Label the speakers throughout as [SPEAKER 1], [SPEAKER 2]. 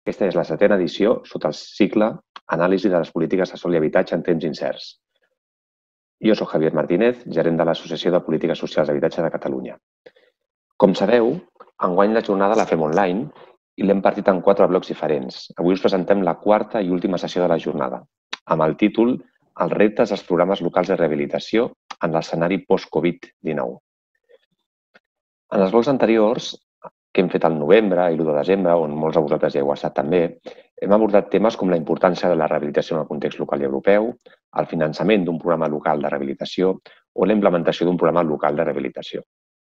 [SPEAKER 1] Aquesta és la 7a edició sota el cicle Anàlisi de les polítiques de sòl i habitatge en temps incerts. Jo soc Javier Martínez, gerent de l'Associació de Polítiques Socials d'Habitatge de Catalunya. Com sabeu, enguany la jornada la fem online i l'hem partit en 4 blocs diferents. Avui us presentem la 4a i última sessió de la jornada, amb el títol Els reptes dels programes locals de rehabilitació en l'escenari post-Covid-19. En els blocs anteriors, que hem fet al novembre i l'1 de desembre, on molts de vosaltres ja heu estat també, hem abordat temes com la importància de la rehabilitació en el context local i europeu, el finançament d'un programa local de rehabilitació o la implementació d'un programa local de rehabilitació.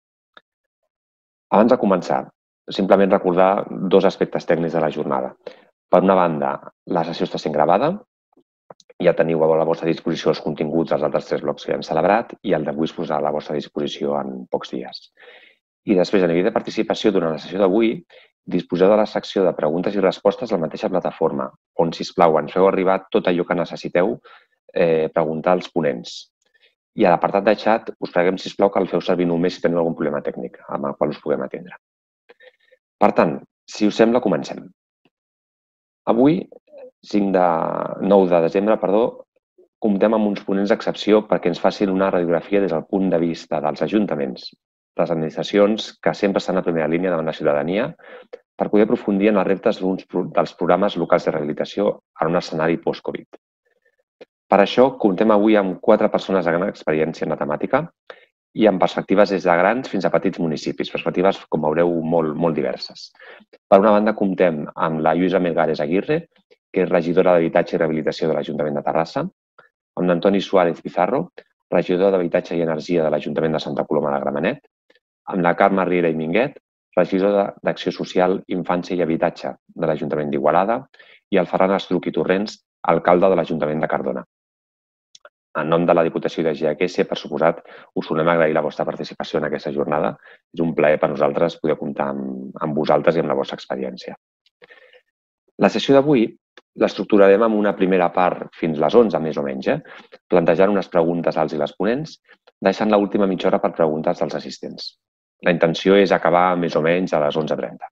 [SPEAKER 1] Abans de començar, simplement recordar 2 aspectes tècnics de la jornada. Per una banda, la sessió està sent gravada, ja teniu a la vostra disposició els continguts dels altres 3 blocs que hem celebrat i el d'avui es posarà a la vostra disposició en pocs dies. I després, a nivell de participació durant la sessió d'avui, disposeu de la secció de preguntes i respostes a la mateixa plataforma, on, sisplau, ens feu arribar tot allò que necessiteu preguntar als ponents. I a l'apartat de xat us preguem, sisplau, que el feu servir només si teniu algun problema tècnic amb el qual us puguem atendre. Per tant, si us sembla, comencem. Avui, 9 de desembre, comptem amb uns ponents d'excepció perquè ens facin una radiografia des del punt de vista dels ajuntaments, les administracions que sempre estan a primera línia davant la ciutadania, per poder aprofundir en els reptes dels programes locals de rehabilitació en un escenari post-Covid. Per això, comptem avui amb 4 persones de gran experiència en la temàtica i amb perspectives des de grans fins a petits municipis, perspectives, com veureu, molt diverses. Per una banda, comptem amb la Lluïsa Melgares Aguirre, que és regidora d'Habitatge i Rehabilitació de l'Ajuntament de Terrassa, amb l'Antoni Suárez Pizarro, regidor d'Habitatge i Energia de l'Ajuntament de Santa Coloma de Gramenet, amb la Carme Riera i Minguet, regidora d'Acció Social, Infància i Habitatge de l'Ajuntament d'Igualada, i el Ferran Estruch i Torrents, alcalde de l'Ajuntament de Cardona. En nom de la Diputació i de GAQS, per suposat, us volem agrair la vostra participació en aquesta jornada. És un plaer per nosaltres poder comptar amb vosaltres i amb la vostra experiència. La sessió d'avui l'estructurarem amb una primera part fins les 11, més o menys, plantejant unes preguntes als i les ponents, deixant l'última mitja hora per preguntes dels assistents. La intenció és acabar més o menys a les 11:30.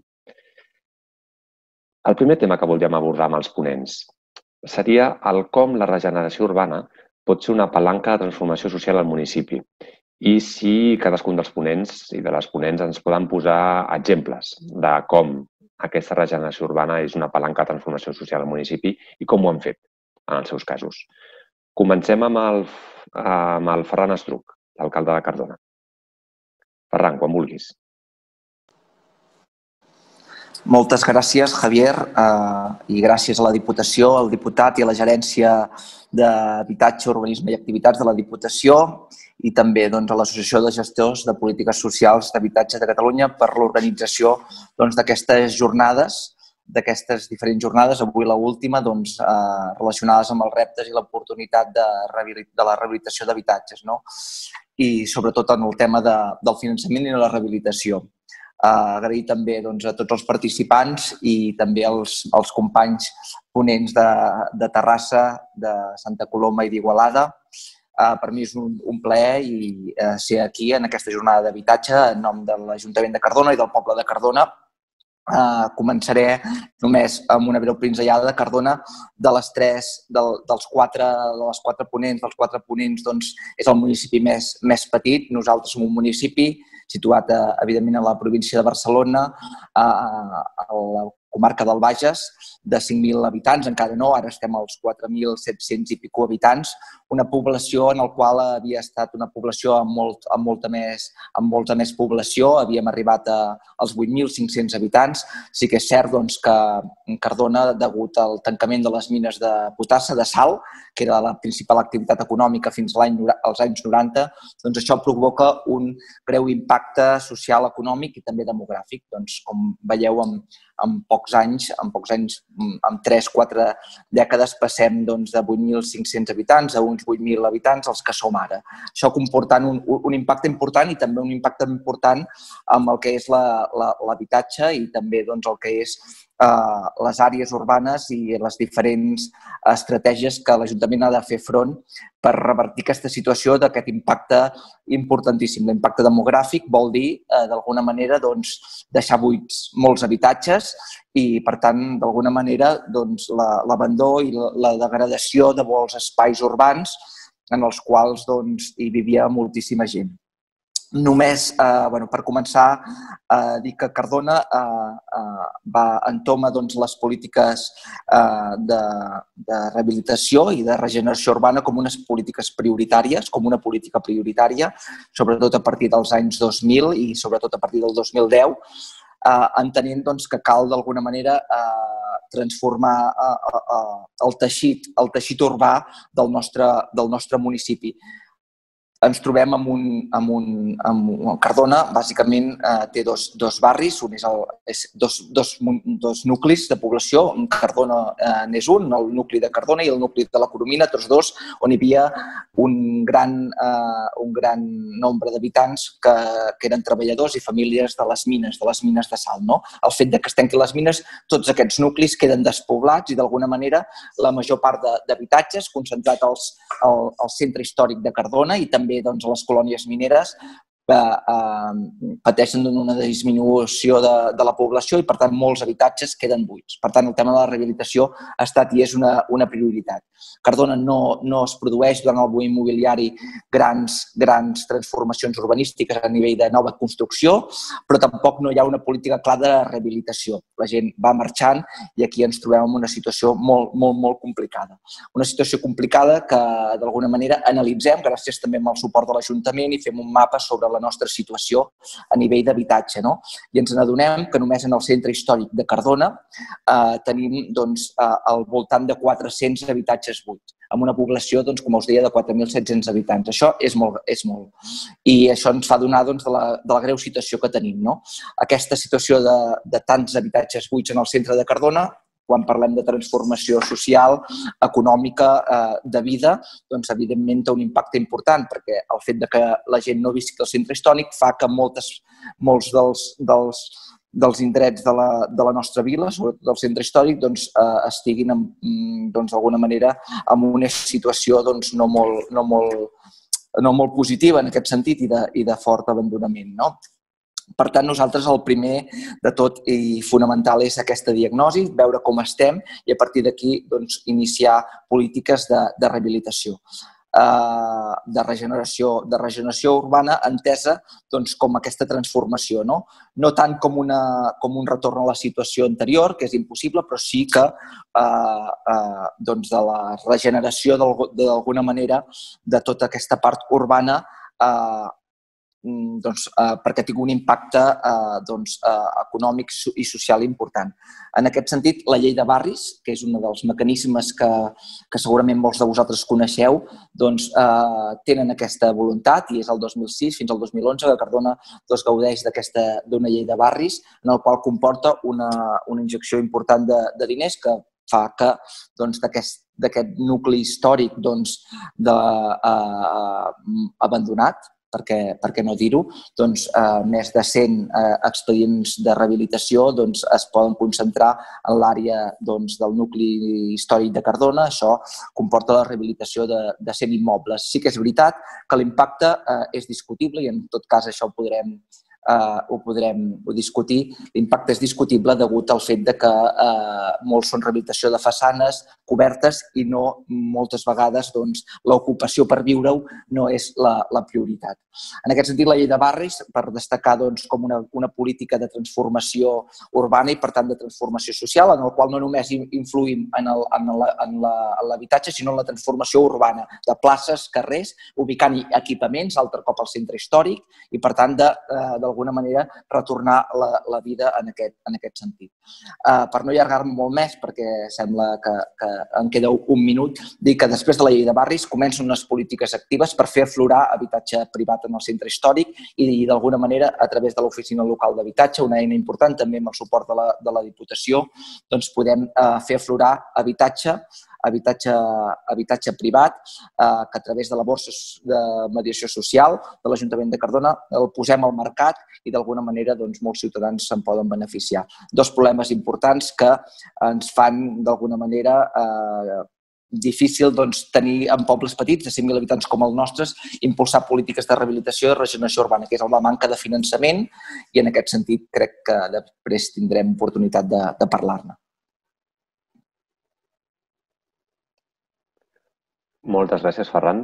[SPEAKER 1] El primer tema que voldríem abordar amb els ponents seria el com la regeneració urbana pot ser una palanca de transformació social al municipi i si cadascun dels ponents i de les ponents ens poden posar exemples de com aquesta regeneració urbana és una palanca de transformació social al municipi i com ho han fet en els seus casos. Comencem amb el Ferran Estruch, l'alcalde de Cardona. Ferran, quan vulguis.
[SPEAKER 2] Moltes gràcies, Javier, i gràcies a la Diputació, al diputat i a la Gerència d'Habitatge, Urbanisme i Activitats de la Diputació i també a l'Associació de Gestors de Polítiques Socials d'Habitatge de Catalunya per l'organització d'aquestes jornades, d'aquestes diferents jornades, avui l'última, relacionades amb els reptes i l'oportunitat de la rehabilitació d'habitatges i sobretot en el tema del finançament i de la rehabilitació. Agrair també a tots els participants i també als companys ponents de Terrassa, de Santa Coloma i d'Igualada. Per mi és un plaer ser aquí en aquesta jornada d'habitatge en nom de l'Ajuntament de Cardona i del poble de Cardona. Començaré només amb una breu pinzellada de Cardona. Dels 4 ponents, és el municipi més petit. Nosaltres som un municipi situat, evidentment, a la província de Barcelona, a la comarca del Bages, de 5.000 habitants, encara no, ara estem als 4.700 i pico habitants, una població en la qual havia estat una població amb molta més població, havíem arribat als 8.500 habitants. Sí que és cert que Cardona, degut al tancament de les mines de potassa, de sal, que era la principal activitat econòmica fins als anys 90, això provoca un greu impacte social, econòmic i també demogràfic. Com veieu, en pocs anys, en 3-4 dècades, passem de 8.500 habitants a uns 8.000 habitants, els que som ara. Això comportant un impacte important i també un impacte important amb el que és l'habitatge i també el que és les àrees urbanes i les diferents estratègies que l'Ajuntament ha de fer front per revertir aquesta situació d'aquest impacte importantíssim. L'impacte demogràfic vol dir, d'alguna manera, deixar buits molts habitatges i, per tant, d'alguna manera, l'abandó i la degradació de molts espais urbans en els quals hi vivia moltíssima gent. Només, per començar, dir que Cardona entoma les polítiques de rehabilitació i de regeneració urbana com unes polítiques prioritàries, com una política prioritària, sobretot a partir dels anys 2000 i sobretot a partir del 2010, entenent que cal d'alguna manera transformar el teixit urbà del nostre municipi. Ens trobem amb Cardona, bàsicament té dos barris, dos nuclis de població. Cardona n'és un, el nucli de Cardona i el nucli de la Coromina, tots dos, on hi havia un gran nombre d'habitants que eren treballadors i famílies de les mines de sal. El fet que es tanquin les mines, tots aquests nuclis queden despoblats i d'alguna manera la major part d'habitatges concentrat al centre històric de Cardona i també a les colònies mineres pateixen una disminució de la població i, per tant, molts habitatges queden buits. Per tant, el tema de la rehabilitació ha estat i és una prioritat. Cardona no es produeix durant el boom immobiliari grans transformacions urbanístiques a nivell de nova construcció, però tampoc no hi ha una política clara de rehabilitació. La gent va marxant i aquí ens trobem en una situació molt complicada. Una situació complicada que, d'alguna manera, analitzem gràcies també al suport de l'Ajuntament i fem un mapa sobre la nostra situació a nivell d'habitatge. I ens n'adonem que només en el centre històric de Cardona tenim al voltant de 400 habitatges buits, amb una població, com us deia, de 4.700 habitants. Això és molt. I això ens fa adonar de la greu situació que tenim. Aquesta situació de tants habitatges buits en el centre de Cardona, quan parlem de transformació social, econòmica, de vida, evidentment té un impacte important, perquè el fet que la gent no visqui al centre històric fa que molts dels indrets de la nostra vila, sobretot del centre històric, estiguin d'alguna manera en una situació no molt positiva en aquest sentit i de fort abandonament. Per tant, nosaltres el primer de tot i fonamental és aquesta diagnosi, veure com estem i a partir d'aquí iniciar polítiques de rehabilitació, de regeneració urbana entesa com aquesta transformació. No tant com un retorn a la situació anterior, que és impossible, però sí que de la regeneració d'alguna manera de tota aquesta part urbana perquè tingui un impacte econòmic i social important. En aquest sentit, la llei de barris, que és un dels mecanismes que segurament molts de vosaltres coneixeu, tenen aquesta voluntat i és el 2006 fins al 2011 que Cardona gaudeix d'una llei de barris en el qual comporta una injecció important de diners que fa que d'aquest nucli històric abandonat, per què no dir-ho, més de 100 expedients de rehabilitació es poden concentrar en l'àrea del nucli històric de Cardona. Això comporta la rehabilitació de 100 immobles. Sí que és veritat que l'impacte és discutible i en tot cas això ho podrem discutir. L'impacte és discutible degut al fet que molts són rehabilitació de façanes cobertes i no moltes vegades l'ocupació per viure-ho no és la prioritat. En aquest sentit, la llei de barris, per destacar com una política de transformació urbana i, per tant, de transformació social, en el qual no només influïm en l'habitatge, sinó en la transformació urbana de places, carrers, ubicant equipaments, altre cop al centre històric i, per tant, d'alguna manera retornar la vida en aquest sentit. Per no allargar-me molt més, perquè sembla que em queda un minut, dir que després de la llei de barris comencen unes polítiques actives per fer aflorar habitatge privat en el centre històric i d'alguna manera a través de l'oficina local d'habitatge, una eina important també amb el suport de la Diputació, podem fer aflorar habitatge habitatge privat, que a través de la borsa de mediació social de l'Ajuntament de Cardona el posem al mercat i d'alguna manera molts ciutadans se'n poden beneficiar. Dos problemes importants que ens fan d'alguna manera difícil tenir en pobles petits de 5.000 habitants com els nostres, impulsar polítiques de rehabilitació i regeneració urbana, que és la manca de finançament, i en aquest sentit crec que després tindrem oportunitat de parlar-ne.
[SPEAKER 1] Moltes gràcies, Ferran.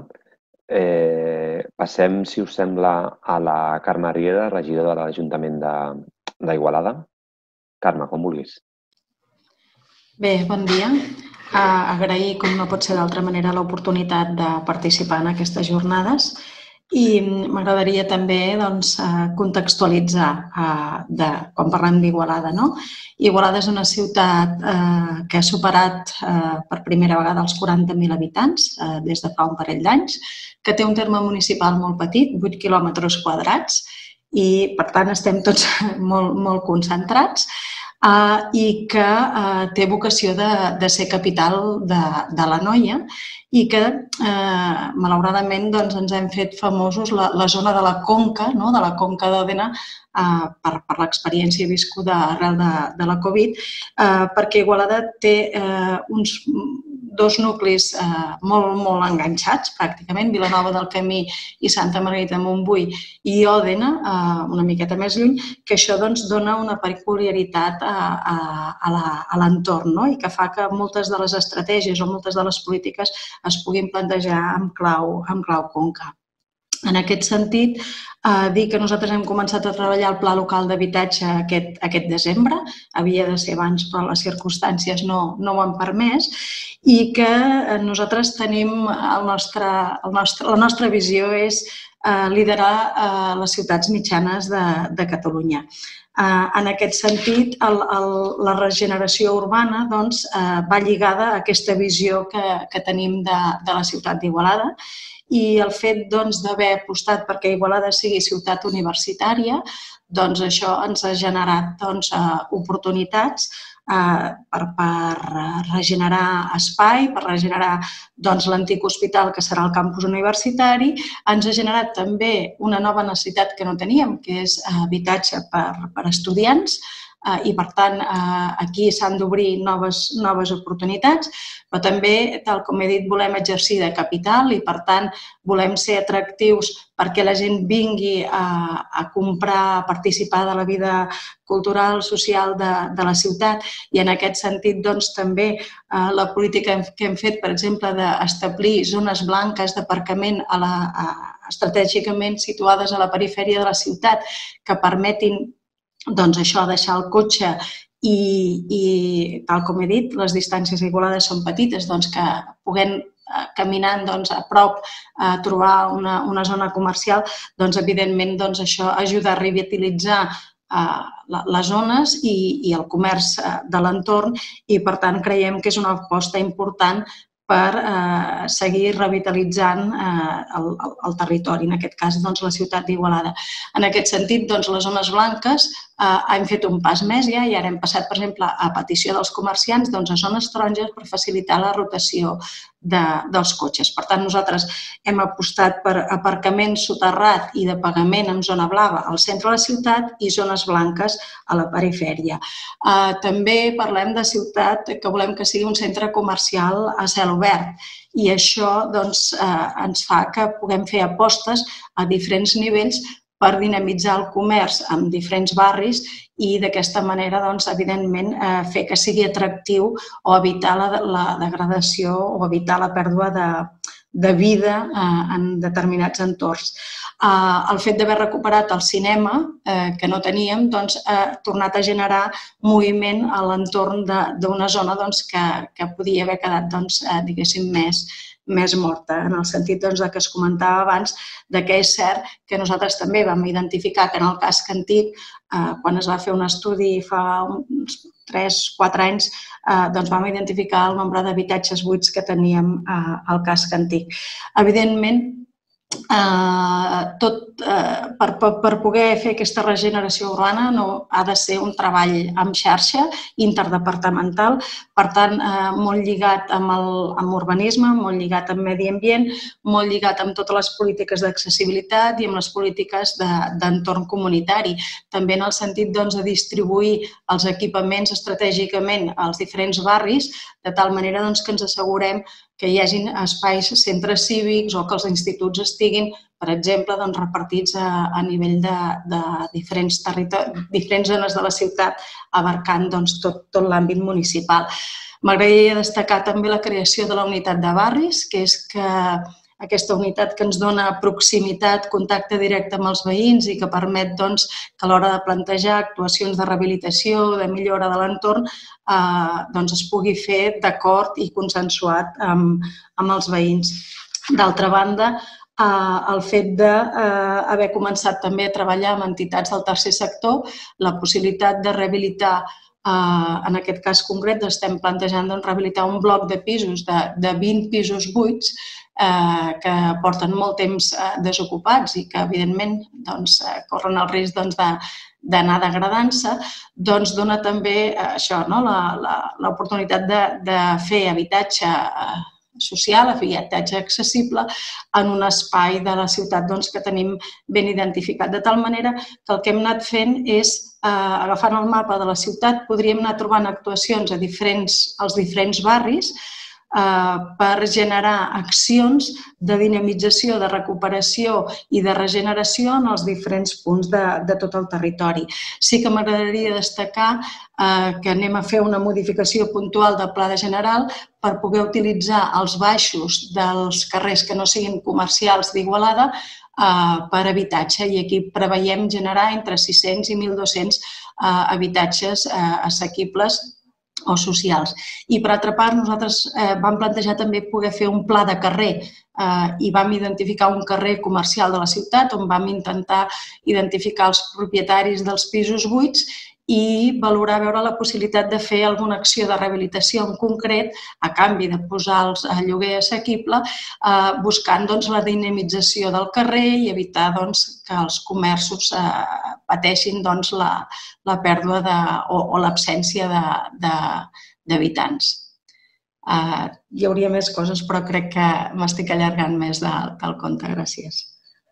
[SPEAKER 1] Passem, si us sembla, a la Carme Riera, regidora de l'Ajuntament d'Igualada. Carme, com vulguis.
[SPEAKER 3] Bé, bon dia. Agrair, com no pot ser d'altra manera, l'oportunitat de participar en aquestes jornades i m'agradaria també contextualitzar quan parlem d'Igualada. Igualada és una ciutat que ha superat per primera vegada els 40.000 habitants des de fa un parell d'anys, que té un terme municipal molt petit, 8 quilòmetres quadrats, i per tant estem tots molt concentrats, i que té vocació de ser capital de l'Anoia i que, malauradament, ens hem fet famosos la zona de la Conca, de la Conca d'Òdena, per l'experiència viscuda arrel de la Covid, perquè Igualada té dos nuclis molt enganxats, pràcticament, Vilanova del Camí i Santa Margarita de Montbui i Òdena, una miqueta més lluny, que això dona una peculiaritat a l'entorn i que fa que moltes de les estratègies o moltes de les polítiques es puguin plantejar en clau Conca. En aquest sentit, dir que nosaltres hem començat a treballar el Pla Local d'Habitatge aquest desembre, havia de ser abans però les circumstàncies no ho han permès, i que nosaltres tenim la nostra visió és liderar les ciutats mitjanes de Catalunya. En aquest sentit, la regeneració urbana va lligada a aquesta visió que tenim de la ciutat d'Igualada i el fet d'haver apostat perquè Igualada sigui ciutat universitària, això ens ha generat oportunitats per regenerar espai, per regenerar l'antic hospital que serà el campus universitari. Ens ha generat també una nova necessitat que no teníem, que és habitatge per estudiants, i per tant aquí s'han d'obrir noves oportunitats, però també, tal com he dit, volem exercir de capital i per tant volem ser atractius perquè la gent vingui a comprar, a participar de la vida cultural, social de la ciutat i en aquest sentit també la política que hem fet, per exemple, d'establir zones blanques d'aparcament estratègicament situades a la perifèria de la ciutat que permetin això, deixar el cotxe i, tal com he dit, les distàncies a Igualada són petites, que puguem caminant a prop a trobar una zona comercial, evidentment això ajuda a revitalitzar les zones i el comerç de l'entorn i, per tant, creiem que és una aposta important per seguir revitalitzant el territori, en aquest cas la ciutat d'Igualada. En aquest sentit, les zones blanques hem fet un pas més ja i ara hem passat, per exemple, a petició dels comerciants a zones taronges per facilitar la rotació dels cotxes. Per tant, nosaltres hem apostat per aparcament soterrat i de pagament en zona blava al centre de la ciutat i zones blanques a la perifèria. També parlem de ciutat que volem que sigui un centre comercial a cel obert i això ens fa que puguem fer apostes a diferents nivells per dinamitzar el comerç en diferents barris i d'aquesta manera, evidentment, fer que sigui atractiu o evitar la degradació o evitar la pèrdua de vida en determinats entorns. El fet d'haver recuperat el cinema, que no teníem, ha tornat a generar moviment a l'entorn d'una zona que podia haver quedat, diguéssim, més morta, en el sentit que es comentava abans que és cert que nosaltres també vam identificar que en el casc antic, quan es va fer un estudi fa uns 3-4 anys, vam identificar el nombre d'habitatges buits que teníem al casc antic. Evidentment, per poder fer aquesta regeneració urbana ha de ser un treball en xarxa interdepartamental, per tant, molt lligat amb urbanisme, molt lligat amb medi ambient, molt lligat amb totes les polítiques d'accessibilitat i amb les polítiques d'entorn comunitari. També en el sentit de distribuir els equipaments estratègicament als diferents barris, de tal manera que ens assegurem que hi hagi espais, centres cívics o que els instituts estiguin, per exemple, repartits a nivell de diferents zones de la ciutat, abarcant tot l'àmbit municipal. M'agradaria destacar també la creació de la unitat de barris, que és aquesta unitat que ens dona proximitat, contacte directe amb els veïns i que permet que a l'hora de plantejar actuacions de rehabilitació, de millora de l'entorn, es pugui fer d'acord i consensuat amb els veïns. D'altra banda, el fet d'haver començat també a treballar amb entitats del tercer sector, la possibilitat de rehabilitar, en aquest cas concret, estem plantejant rehabilitar un bloc de pisos, de 20 pisos buits, que porten molt temps desocupats i que, evidentment, corren el risc d'anar degradant-se, dona també l'oportunitat de fer habitatge social, habitatge accessible en un espai de la ciutat que tenim ben identificat. De tal manera que el que hem anat fent és, agafant el mapa de la ciutat, podríem anar trobant actuacions als diferents barris per generar accions de dinamització, de recuperació i de regeneració en els diferents punts de tot el territori. Sí que m'agradaria destacar que anem a fer una modificació puntual del pla de general per poder utilitzar els baixos dels carrers que no siguin comercials d'Igualada per habitatge, i aquí preveiem generar entre 600 i 1.200 habitatges assequibles o socials. I, per altra part, nosaltres vam plantejar també poder fer un pla de carrer i vam identificar un carrer comercial de la ciutat on vam intentar identificar els propietaris dels pisos buits i valorar veure la possibilitat de fer alguna acció de rehabilitació en concret a canvi de posar-los a lloguer assequible, buscant la dinamització del carrer i evitar que els comerços pateixin la pèrdua o l'absència d'habitants. Hi hauria més coses, però crec que m'estic allargant més del compte. Gràcies.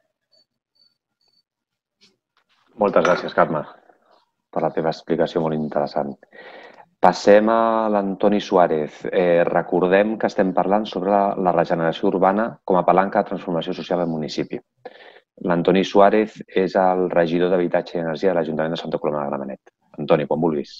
[SPEAKER 1] Moltes gràcies, Carme, per la teva explicació molt interessant. Passem a l'Antoni Suárez. Recordem que estem parlant sobre la regeneració urbana com a palanca de transformació social al municipi. L'Antoni Suárez és el regidor d'Habitatge i Energia de l'Ajuntament de Santa Coloma de Gramenet. Antoni, quan vulguis.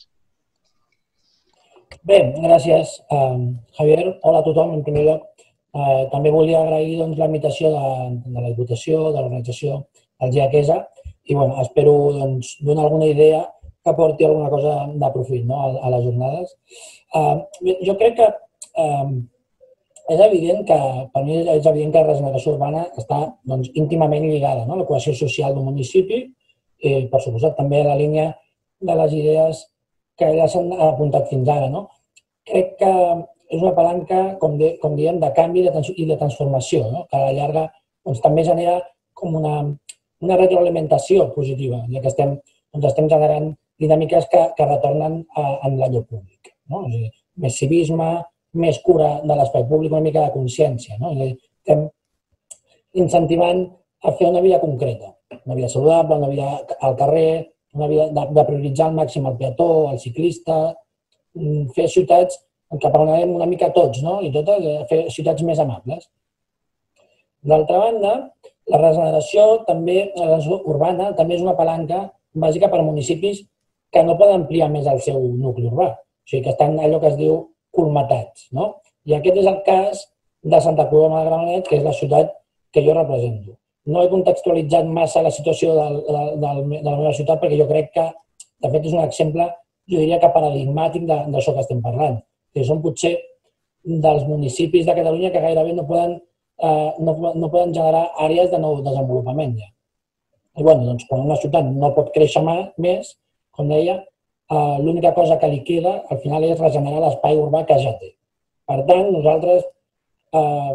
[SPEAKER 4] Bé, gràcies, Javier. Hola a tothom, en primer lloc. També volia agrair la invitació de la Diputació, de l'organització, el GIAQESA, i espero donar alguna idea que aporti alguna cosa de profit a les jornades. Jo crec que és evident que, per mi és evident que la regeneració urbana està íntimament lligada a la cohesió social d'un municipi i, per suposat, també a la línia de les idees que ja s'han apuntat fins ara. Crec que és una palanca, com diem, de canvi i de transformació, que a la llarga també genera com una retroalimentació positiva, ja que estem generant dinàmiques que retornen en l'allò públic. Més civisme, més cura de l'espai públic, una mica de consciència. Estem incentivant a fer una vida concreta, una vida saludable, una vida al carrer, una vida de prioritzar al màxim el peató, el ciclista, fer ciutats cap on anem una mica tots, i totes, fer ciutats més amables. D'altra banda, la regeneració urbana també és una palanca bàsica per a municipis que no poden ampliar més el seu nucli urbà, o sigui que estan allò que es diu colmatats. I aquest és el cas de Santa Coloma de Gramenet, que és la ciutat que jo represento. No he contextualitzat massa la situació de la meva ciutat perquè jo crec que, de fet, és un exemple, jo diria que paradigmàtic d'això que estem parlant. Són potser dels municipis de Catalunya que gairebé no poden generar àrees de nou desenvolupament. I quan una ciutat no pot créixer més, com deia, l'única cosa que li queda al final és regenerar l'espai urbà que ja té. Per tant, nosaltres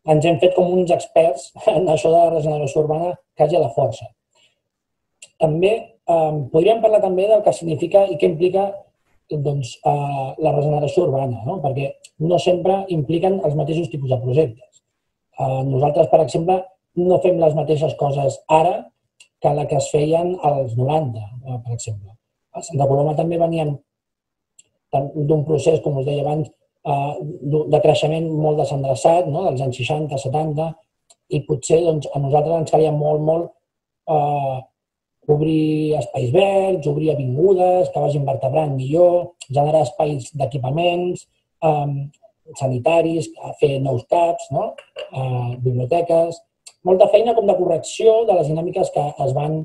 [SPEAKER 4] ens hem fet com uns experts en això de la regeneració urbana quasi a la força. També podríem parlar també del que significa i què implica la regeneració urbana, perquè no sempre impliquen els mateixos tipus de projectes. Nosaltres, per exemple, no fem les mateixes coses ara que la que es feien als 90, per exemple. A Santa Coloma també veníem d'un procés, com us deia abans, de creixement molt desendreçat, dels anys 60, 70, i potser a nosaltres ens calia molt obrir espais verds, obrir avingudes, que vagin vertebrant millor, generar espais d'equipaments sanitaris, fer nous CAPs, biblioteques, molta feina com de correcció de les dinàmiques que es van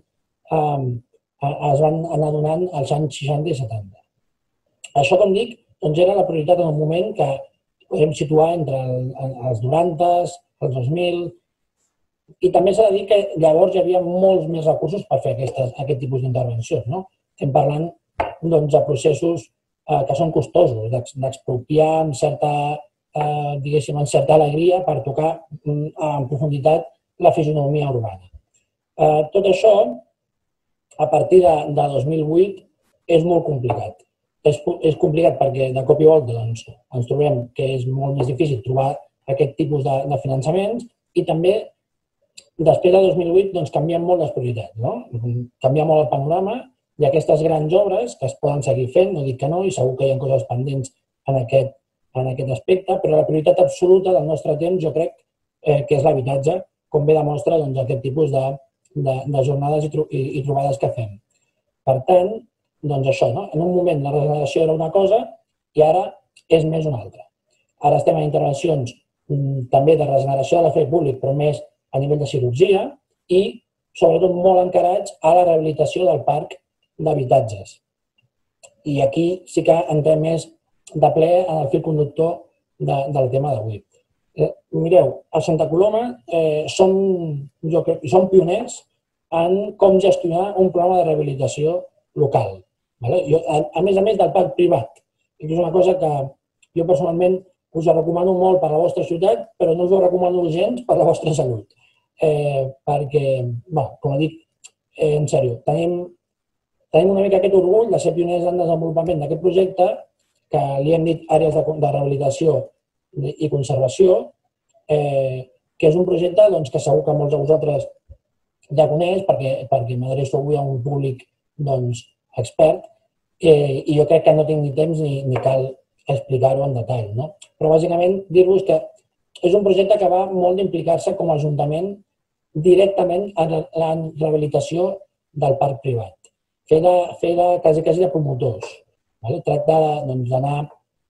[SPEAKER 4] anar donant als anys 60 i 70. Això, com dic, era la prioritat en un moment que podem situar entre els 90, els 2000, i també s'ha de dir que llavors hi havia molts més recursos per fer aquest tipus d'intervencions. Estem parlant de processos que són costosos, d'expropiar amb certa alegria per tocar en profunditat la fisionomia urbana. Tot això, a partir de 2008, és molt complicat. És complicat perquè de cop i volta ens trobem que és molt més difícil trobar aquest tipus de finançaments i també després de 2008 canvien molt les prioritats. Canvia molt el panorama i aquestes grans obres que es poden seguir fent, no dic que no, i segur que hi ha coses pendents en aquest aspecte, però la prioritat absoluta del nostre temps jo crec que és l'habitatge, com bé demostra aquest tipus de jornades i trobades que fem. Per tant, això, en un moment la regeneració era una cosa i ara és més una altra. Ara estem en intervencions també de regeneració de l'espai públic, però més a nivell de cirurgia i sobretot molt encarats a la rehabilitació del parc d'habitatges. I aquí sí que entrem més de ple en el fil conductor del tema d'avui. Mireu, a Santa Coloma som pioners en com gestionar un programa de rehabilitació local. A més del parc privat. És una cosa que jo personalment us ho recomano molt per a la vostra ciutat, però no us ho recomano gens per a la vostra salut. Perquè, com dic, en sèrio, tenim una mica aquest orgull de ser pioners en desenvolupament d'aquest projecte, que li hem dit àrees de rehabilitació i conservació, que és un projecte que segur que molts de vosaltres ja coneix, perquè m'adreço avui a un públic expert, i jo crec que no tinc ni temps ni cal explicar-ho en detall. Però bàsicament dir-vos que és un projecte que va molt d'implicar-se com a Ajuntament directament en la rehabilitació del parc privat. Fer quasi de promotors. Tractar d'anar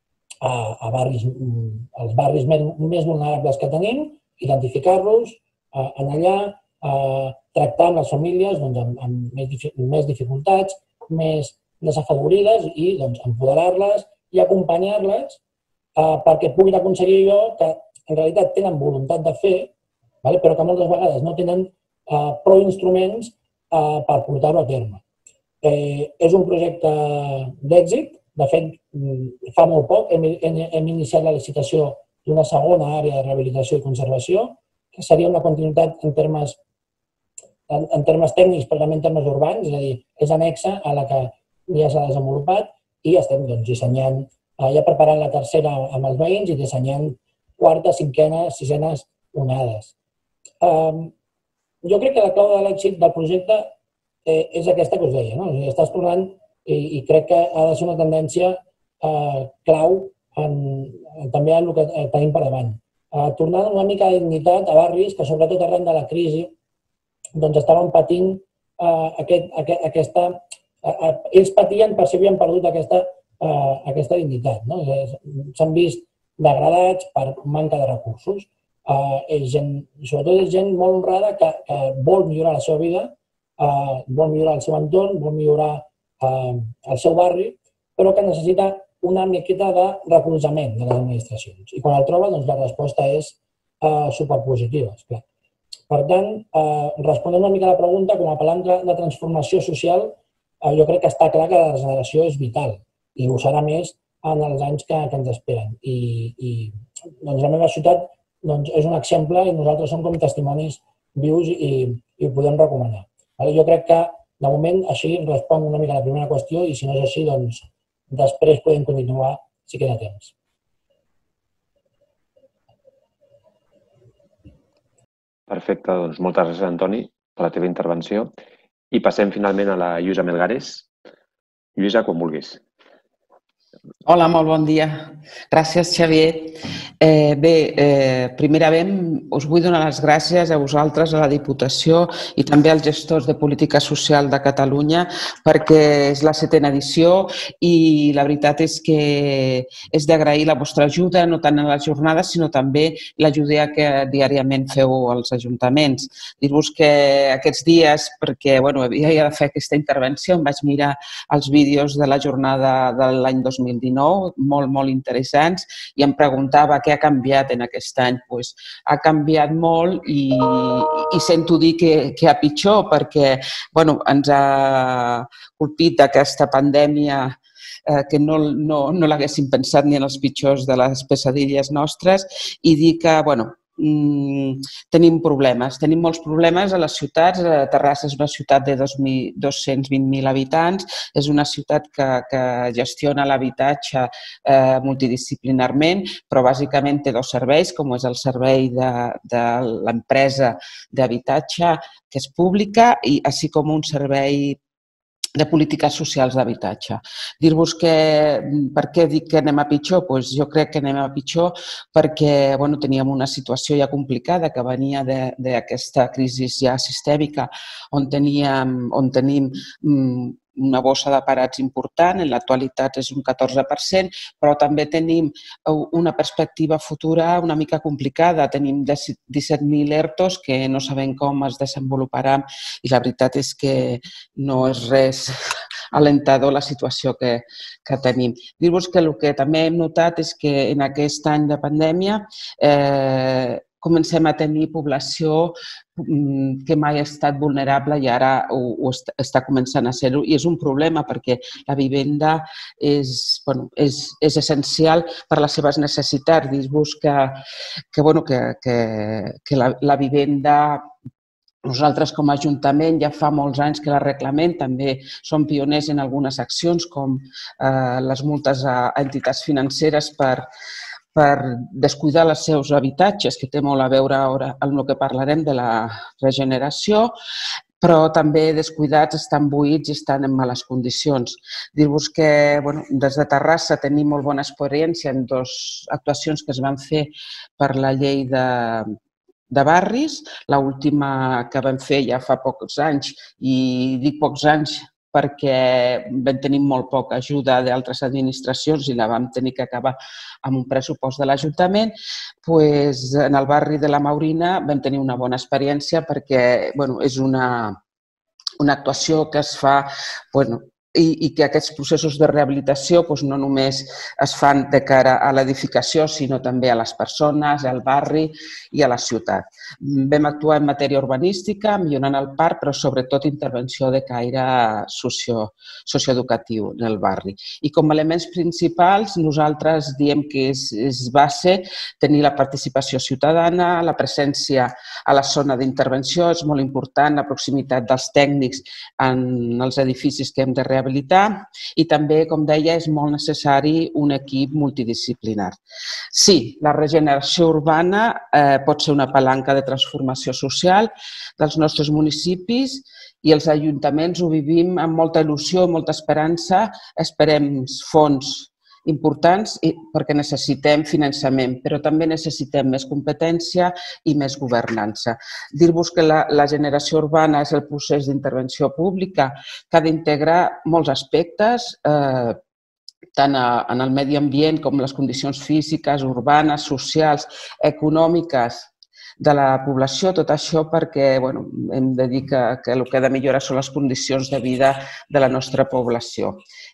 [SPEAKER 4] als barris més vulnerables que tenim, identificar-los, anar allà, tractar amb les famílies amb més dificultats, més desafavorides i empoderar-les i acompanyar-les perquè puguin aconseguir allò que en realitat tenen voluntat de fer, però que moltes vegades no tenen prou instruments per portar-ho a terme. És un projecte d'èxit. De fet, fa molt poc hem iniciat la licitació d'una segona àrea de rehabilitació i conservació, que seria una continuïtat en termes tècnics, però també en termes urbans, és a dir, és anexa a la que ja s'ha desenvolupat i estem dissenyant, ja preparant la tercera amb els veïns i dissenyant quartes, cinquenes, sisenes onades. Jo crec que la clau de l'èxit del projecte és aquesta que us deia. Estàs tornant i crec que ha de ser una tendència clau també en el que tenim per davant. Tornant una mica de dignitat a barris que, sobretot arran de la crisi, estaven patint aquesta... Ells patien per si havien perdut aquesta dignitat. S'han vist degradats per manca de recursos. Sobretot és gent molt honrada que vol millorar la seva vida, vol millorar el seu entorn, vol millorar el seu barri, però que necessita una miqueta de recolzament de les administracions. I quan el troba, la resposta és superpositiva. Per tant, responent una mica a la pregunta, com a palanca de transformació social, jo crec que està clar que la regeneració és vital i ho serà més en els anys que ens esperen. I la meva ciutat és un exemple i nosaltres som com testimonis vius i ho podem recomanar. Jo crec que, de moment, així responc una mica a la primera qüestió i si no és així, doncs després podem continuar si queda temps.
[SPEAKER 1] Perfecte, doncs moltes gràcies, Antoni, per la teva intervenció. I passem finalment a la Lluïsa Melgares. Lluïsa, quan vulguis.
[SPEAKER 5] Hola, molt bon dia. Gràcies, Xavier. Primerament us vull donar les gràcies a vosaltres, a la Diputació i també als gestors de política social de Catalunya perquè és la 7a edició i la veritat és que és d'agrair la vostra ajuda, no tant a les jornades, sinó també l'ajuda que diàriament feu als ajuntaments. Dir-vos que aquests dies, perquè havia de fer aquesta intervenció, em vaig mirar els vídeos de la jornada de l'any 2019, molt interessants, i em preguntava què ha canviat en aquest any. Ha canviat molt i sento dir que a pitjor perquè ens ha colpit aquesta pandèmia que no l'haguéssim pensat ni en els pitjors de les pesadilles nostres i dir que, tenim problemes. Tenim molts problemes a les ciutats. Terrassa és una ciutat de 220.000 habitants. És una ciutat que gestiona l'habitatge multidisciplinarment, però bàsicament té dos serveis, com és el servei de l'empresa d'habitatge, que és pública, i així com un servei de polítiques socials d'habitatge. Dir-vos que per què dic que anem a pitjor? Jo crec que anem a pitjor perquè teníem una situació ja complicada que venia d'aquesta crisi ja sistèmica on tenim una bossa de parats important, en l'actualitat és un 14%, però també tenim una perspectiva futura una mica complicada. Tenim 17.000 ERTOs que no sabem com es desenvoluparan i la veritat és que no és res alentador la situació que tenim. Dir-vos que el que també hem notat és que en aquest any de pandèmia comencem a tenir població que mai ha estat vulnerable i ara ho està començant a ser-ho i és un problema perquè la vivenda és essencial per les seves necessitats. Dir-vos que la vivenda nosaltres com a Ajuntament ja fa molts anys que la reclamem, també som pioners en algunes accions com les multes a entitats financeres per descuidar els seus habitatges, que té molt a veure ara amb el que parlarem de la regeneració, però també descuidats, estan buits i estan en males condicions. Dir-vos que des de Terrassa tenim molt bona experiència en dues actuacions que es van fer per la llei de barris. L'última que vam fer ja fa pocs anys, i dic pocs anys perquè vam tenir molt poca ajuda d'altres administracions i la vam tenir que acabar amb un pressupost de l'Ajuntament, en el barri de la Maurina vam tenir una bona experiència perquè és una actuació que es fa i que aquests processos de rehabilitació no només es fan de cara a l'edificació, sinó també a les persones, al barri i a la ciutat. Vam actuar en matèria urbanística, millorant el parc, però sobretot intervenció de caire socioeducatiu en el barri. I com a elements principals nosaltres diem que és base tenir la participació ciutadana, la presència a la zona d'intervenció, és molt important, la proximitat dels tècnics en els edificis que hem de rehabilitar i també, com deia, és molt necessari un equip multidisciplinar. Sí, la regeneració urbana pot ser una palanca de transformació social dels nostres municipis i els ajuntaments ho vivim amb molta il·lusió, molta esperança. Esperem fons importants perquè necessitem finançament, però també necessitem més competència i més governança. Dir-vos que la generació urbana és el procés d'intervenció pública que ha d'integrar molts aspectes, tant en el medi ambient com les condicions físiques, urbanes, socials, econòmiques de la població, tot això perquè hem de dir que el que ha de millorar són les condicions de vida de la nostra població.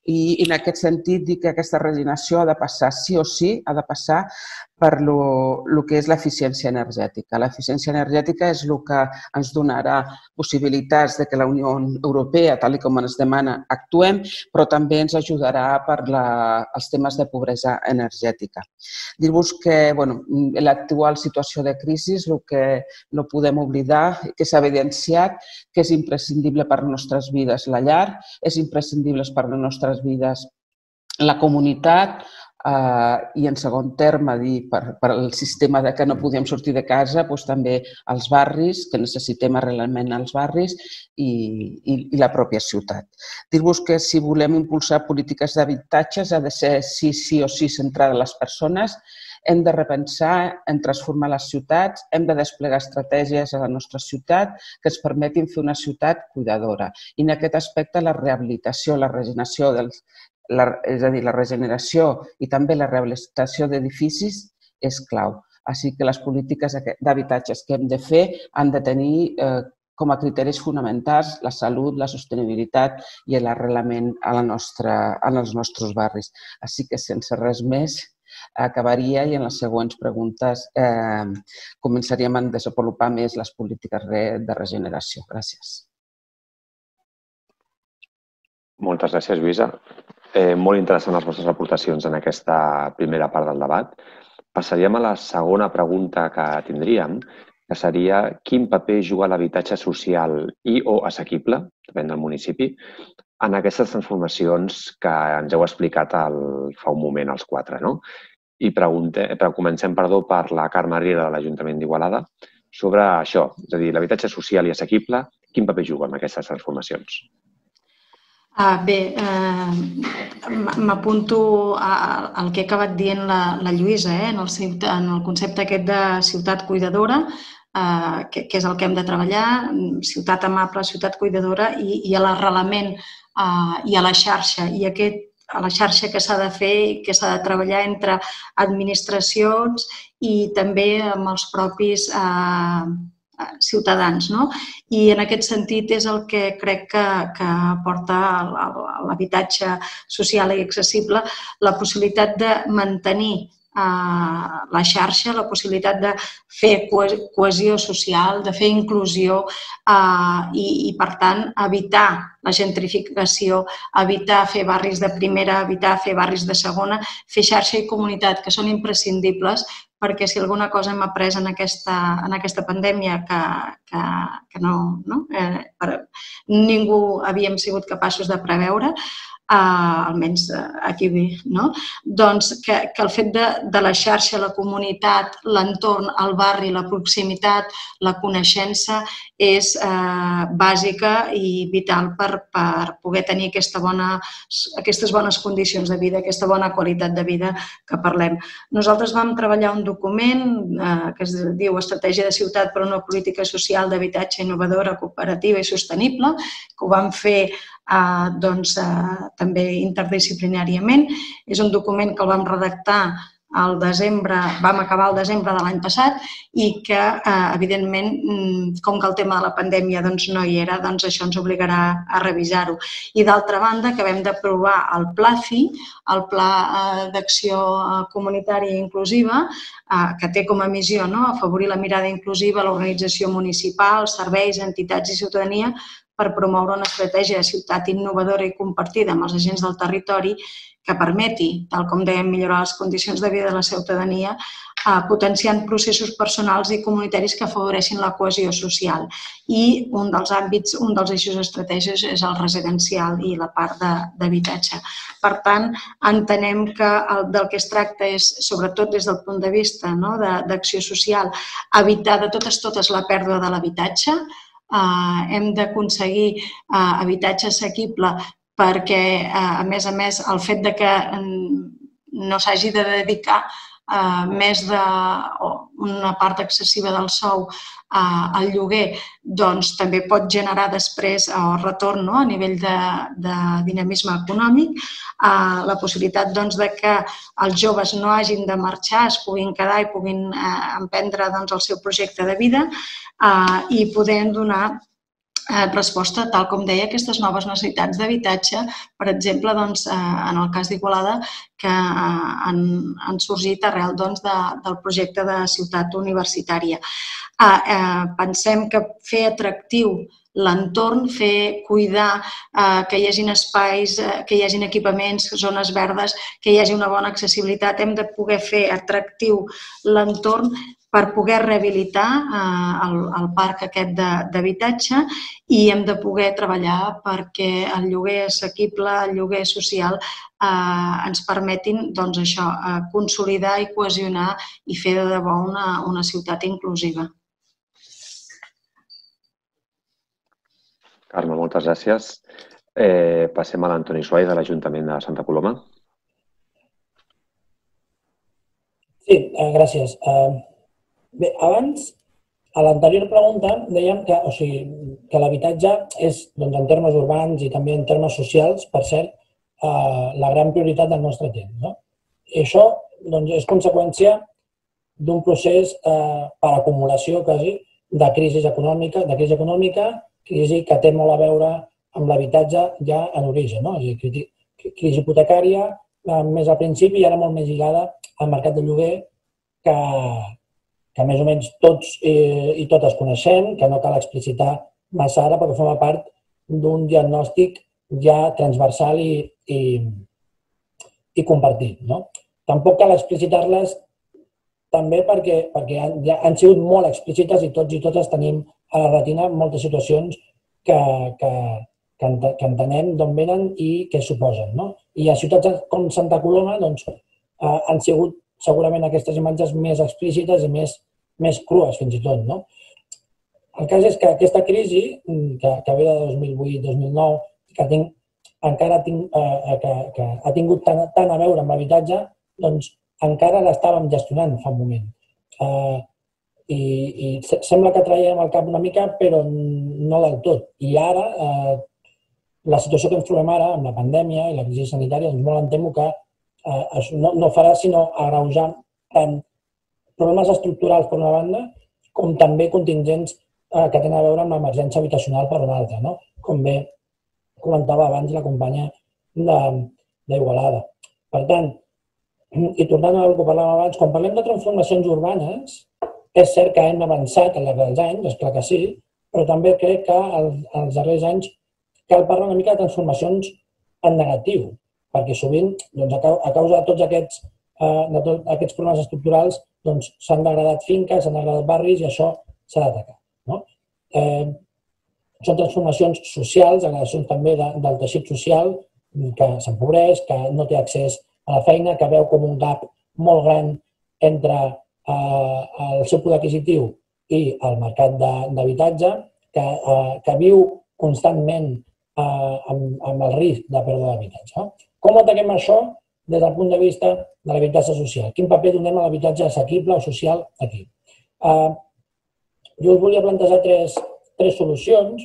[SPEAKER 5] I en aquest sentit dic que aquesta regeneració ha de passar sí o sí, ha de passar per el que és l'eficiència energètica. L'eficiència energètica és el que ens donarà possibilitats de que la Unió Europea, tal com ens demana, actuem, però també ens ajudarà per els temes de pobresa energètica. Dir-vos que en l'actual situació de crisi el que no podem oblidar, que s'ha evidenciat, que és imprescindible per a les nostres vides la llar, és imprescindible per a les nostres vides la comunitat, i en segon terme dir per al sistema de que no podíem sortir de casa, també els barris, que necessitem arrelament als barris i la pròpia ciutat. Dir-vos que si volem impulsar polítiques d'habitatges ha de ser sí o sí centrada en les persones, hem de repensar en transformar les ciutats, hem de desplegar estratègies a la nostra ciutat que ens permetin fer una ciutat cuidadora. I en aquest aspecte la rehabilitació, la regeneració és a dir, la regeneració i també la rehabilitació d'edificis és clau. Així que les polítiques d'habitatges que hem de fer han de tenir com a criteris fonamentals la salut, la sostenibilitat i l'arrelament en els nostres barris. Així que sense res més acabaria i en les següents preguntes començaríem a desenvolupar més les polítiques de regeneració. Gràcies.
[SPEAKER 1] Moltes gràcies, Lluïsa. Molt interessant les vostres aportacions en aquesta primera part del debat. Passaríem a la segona pregunta que tindríem, que seria quin paper juga l'habitatge social i o assequible, depèn del municipi, en aquestes transformacions que ens heu explicat fa un moment els quatre. I comencem per la Carme Riera de l'Ajuntament d'Igualada sobre això, és a dir, l'habitatge social i assequible, quin paper juga en aquestes transformacions?
[SPEAKER 3] Bé, m'apunto al que ha acabat dient la Lluïsa, en el concepte aquest de ciutat cuidadora, que és el que hem de treballar, ciutat amable, ciutat cuidadora i a l'arrelament i a la xarxa. I a la xarxa que s'ha de fer i que s'ha de treballar entre administracions i també amb els propis ciutadans. I en aquest sentit és el que crec que aporta l'habitatge social i accessible, la possibilitat de mantenir la xarxa, la possibilitat de fer cohesió social, de fer inclusió i, per tant, evitar la gentrificació, evitar fer barris de primera, evitar fer barris de segona, fer xarxa i comunitat, que són imprescindibles perquè si alguna cosa hem après en aquesta pandèmia que ningú havíem sigut capaços de preveure, almenys aquí bé, doncs que el fet de la xarxa, la comunitat, l'entorn, el barri, la proximitat, la coneixença és bàsica i vital per poder tenir aquestes bones condicions de vida, aquesta bona qualitat de vida que parlem. Nosaltres vam treballar un document que es diu Estratègia de ciutat per a una política social d'habitatge innovadora, cooperativa i sostenible, que ho vam fer també interdisciplinàriament. És un document que el vam redactar al desembre, vam acabar el desembre de l'any passat i que, evidentment, com que el tema de la pandèmia no hi era, doncs això ens obligarà a revisar-ho. I d'altra banda, acabem d'aprovar el PLACI, el Pla d'Acció Comunitària i Inclusiva, que té com a missió afavorir la mirada inclusiva, l'organització municipal, serveis, entitats i ciutadania per promoure una estratègia de ciutat innovadora i compartida amb els agents del territori que permeti, tal com dèiem, millorar les condicions de vida de la ciutadania, potenciant processos personals i comunitaris que afavoreixin la cohesió social. I un dels àmbits, un dels eixos estratègics és el residencial i la part d'habitatge. Per tant, entenem que del que es tracta és, sobretot des del punt de vista d'acció social, evitar de totes la pèrdua de l'habitatge. Hem d'aconseguir habitatge assequible perquè, a més, el fet que no s'hagi de dedicar més d'una part excessiva del sou al lloguer, doncs també pot generar després retorn a nivell de dinamisme econòmic, la possibilitat que els joves no hagin de marxar, es puguin quedar i puguin emprendre el seu projecte de vida i poder donar resposta, tal com deia, a aquestes noves necessitats d'habitatge, per exemple, en el cas d'Igualada, que han sorgit arrel del projecte de ciutat universitària. Pensem que fer atractiu l'entorn, cuidar que hi hagin espais, que hi hagin equipaments, zones verdes, que hi hagi una bona accessibilitat, hem de poder fer atractiu l'entorn per poder rehabilitar el parc aquest d'habitatge i hem de poder treballar perquè el lloguer assequible, el lloguer social ens permetin consolidar i cohesionar i fer de debò una ciutat inclusiva.
[SPEAKER 1] Carme, moltes gràcies. Passem a l'Antoni Suárez, de l'Ajuntament de Santa Coloma.
[SPEAKER 4] Sí, gràcies. Bé, abans, a l'anterior pregunta, dèiem que l'habitatge és, en termes urbans i també en termes socials, per cert, la gran prioritat del nostre temps. I això és conseqüència d'un procés per acumulació quasi de crisi econòmica, crisi que té molt a veure amb l'habitatge ja en origen. Crisi hipotecària, més al principi i ara molt més lligada al mercat de lloguer que més o menys tots i totes coneixem, que no cal explicitar massa ara perquè forma part d'un diagnòstic ja transversal i compartit. Tampoc cal explicitar-les també perquè han sigut molt explícites i tots i totes tenim a la retina moltes situacions que entenem d'on venen i què suposen. I a ciutats com Santa Coloma han sigut segurament aquestes imatges més explícites i més crues fins i tot. El cas és que aquesta crisi, que ve de 2008-2009, que ha tingut tant a veure amb l'habitatge, encara l'estàvem gestionant fa un moment. I sembla que traiem el cap una mica, però no del tot. I ara, la situació que ens trobem ara, amb la pandèmia i la crisi sanitària, molt em temo que no farà sinó agreujar tant problemes estructurals per una banda, com també contingents que tenen a veure amb l'emergència habitacional per una altra, com bé comentava abans la companya d'Igualada. Per tant, i tornant al que parlàvem abans, quan parlem de transformacions urbanes, és cert que hem avançat al llarg dels anys, és clar que sí, però també crec que als darrers anys cal parlar una mica de transformacions en negatiu, perquè sovint, a causa de tots aquests problemes estructurals, s'han degradat finques, s'han degradat barris i això s'ha d'atacar. Són transformacions socials, degradacions també del teixit social que s'empobreix, que no té accés a la feina, que veu com un gap molt gran entre el seu poder adquisitiu i el mercat d'habitatge, que viu constantment amb el risc de pèrdua d'habitatge. Com ataquem això des del punt de vista de l'habitatge social? Quin paper donem a l'habitatge assequible o social aquí? Jo us volia plantejar tres solucions,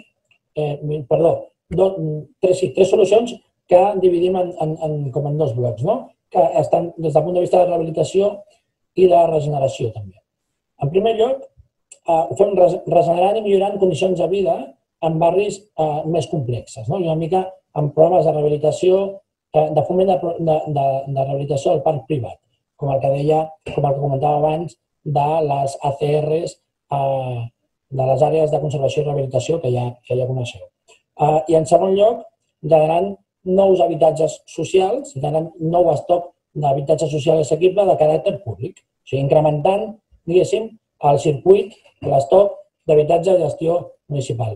[SPEAKER 4] tres solucions que dividim com en dos blocs, que estan des del punt de vista de rehabilitació i de regeneració també. En primer lloc, ho fem regenerant i millorant condicions de vida en barris més complexes, i una mica amb programes de rehabilitació, de foment de rehabilitació del parc privat, com el que comentava abans de les ACRs, de les àrees de conservació i rehabilitació que ja coneixeu. I en segon lloc, generant nous habitatges socials, generant nou estoc d'habitatge social assequible de caràcter públic, o sigui, incrementant, diguéssim, el circuit, l'estoc d'habitatge de gestió municipal.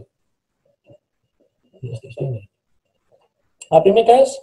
[SPEAKER 4] El primer cas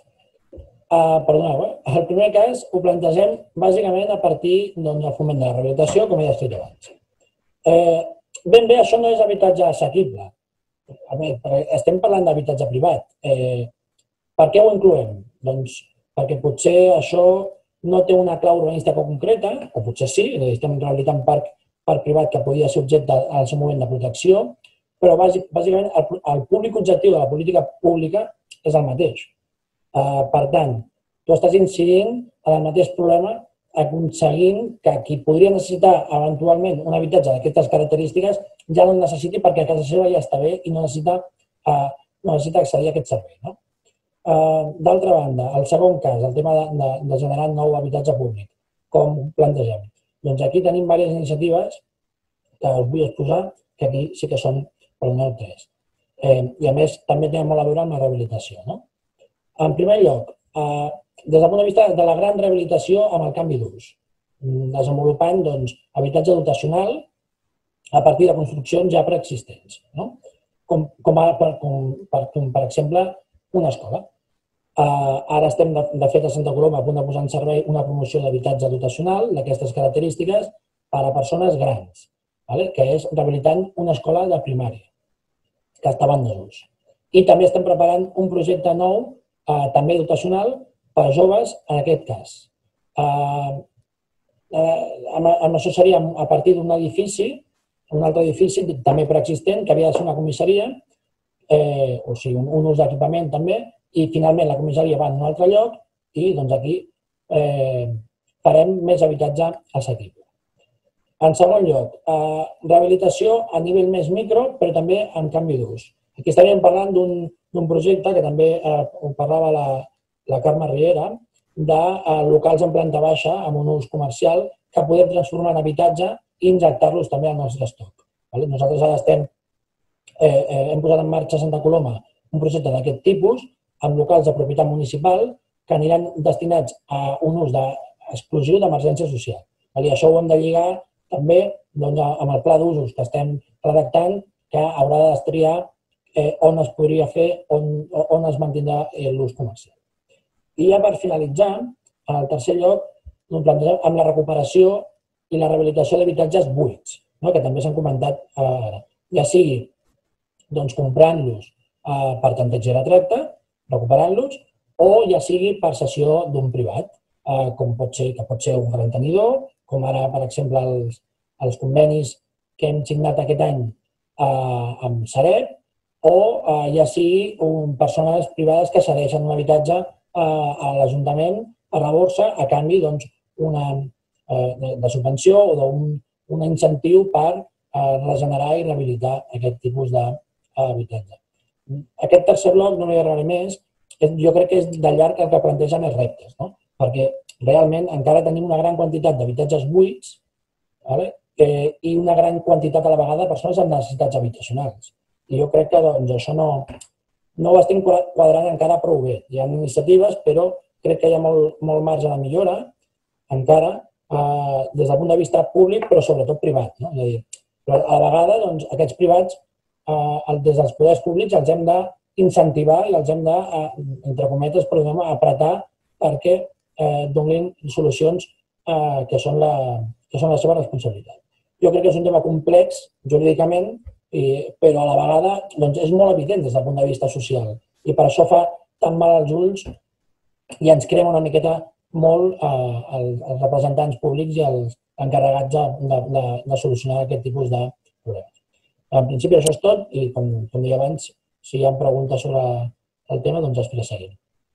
[SPEAKER 4] ho plantegem bàsicament a partir del foment de la rehabilitació, com he descrit abans. Ben bé, això no és habitatge assequible. Estem parlant d'habitatge privat. Per què ho incloem? Doncs perquè potser això no té una clau urbanística concreta, o potser sí, estem rehabilitant parc privat que podia ser objecte al seu moment de protecció, però bàsicament el públic objectiu de la política pública és el mateix. Per tant, tu estàs incidint en el mateix problema aconseguint que qui podria necessitar eventualment un habitatge d'aquestes característiques ja no el necessiti perquè a casa seva ja està bé i no necessita accedir a aquest servei. D'altra banda, el segon cas, el tema de generar nou habitatge públic, com ho plantegem? Doncs aquí tenim diverses iniciatives que us vull exposar, que aquí sí que són per donar tres. I a més també tenen molt a veure amb la rehabilitació. En primer lloc, des del punt de vista de la gran rehabilitació amb el canvi d'ús, desenvolupant habitatge dotacional a partir de construccions ja preexistents, com per exemple una escola. Ara estem, de fet, a Santa Coloma a punt de posar en servei una promoció d'habitatge dotacional d'aquestes característiques per a persones grans, que és rehabilitant una escola de primària que estava en desús. I també estem preparant un projecte nou, també dotacional, per a joves en aquest cas. Amb això seria a partir d'un edifici, un altre edifici també preexistent, que havia de ser una comissaria, o sigui, un ús d'equipament també, i finalment la comissaria va en un altre lloc i aquí farem més habitatge assequible. En segon lloc, rehabilitació a nivell més micro, però també amb canvi d'ús. Aquí estaríem parlant d'un projecte que també ho parlava la Carme Riera, de locals en planta baixa amb un ús comercial que podem transformar en habitatge i injectar-los també al nostre estoc. Nosaltres ara hem posat en marxa a Santa Coloma un projecte d'aquest tipus amb locals de propietat municipal que aniran destinats a un ús exclusiu d'emergència social. I això ho hem de lligar també amb el pla d'usos que estem redactant, que haurà de destriar on es podria fer, on es mantindrà l'ús comercial. I ja per finalitzar, en el tercer lloc, plantegem amb la recuperació i la rehabilitació d'habitatges buits, que també s'han comentat ara. Ja sigui comprant-los per tanteig i retracte, recuperant-los, o ja sigui per cessió d'un privat, que pot ser un gran tenidor, com ara, per exemple, els convenis que hem signat aquest any amb Sareb, o ja sigui persones privades que cedeixen un habitatge a l'Ajuntament per la borsa a canvi de subvenció o d'un incentiu per regenerar i rehabilitar aquest tipus d'habitatge. Aquest tercer bloc, no m'hi agradaré més, jo crec que és de llarg el que planteja més reptes, perquè realment encara tenim una gran quantitat d'habitatges buits i una gran quantitat a la vegada de persones amb necessitats habitacionals. I jo crec que això no ho estem quadrant encara prou bé. Hi ha iniciatives, però crec que hi ha molt marge de millora encara des del punt de vista públic, però sobretot privat. Però a la vegada aquests privats, des dels poders públics, els hem d'incentivar i els hem de, entre cometes, apretar perquè donin solucions que són la seva responsabilitat. Jo crec que és un tema complex jurídicament, però a la vegada és molt evident des del punt de vista social i per això fa tan mal als ulls i ens crema una miqueta molt els representants públics i els encarregats de solucionar aquest tipus de problemes. En principi això és tot i com deia abans, si hi ha preguntes sobre el tema, doncs després seguim.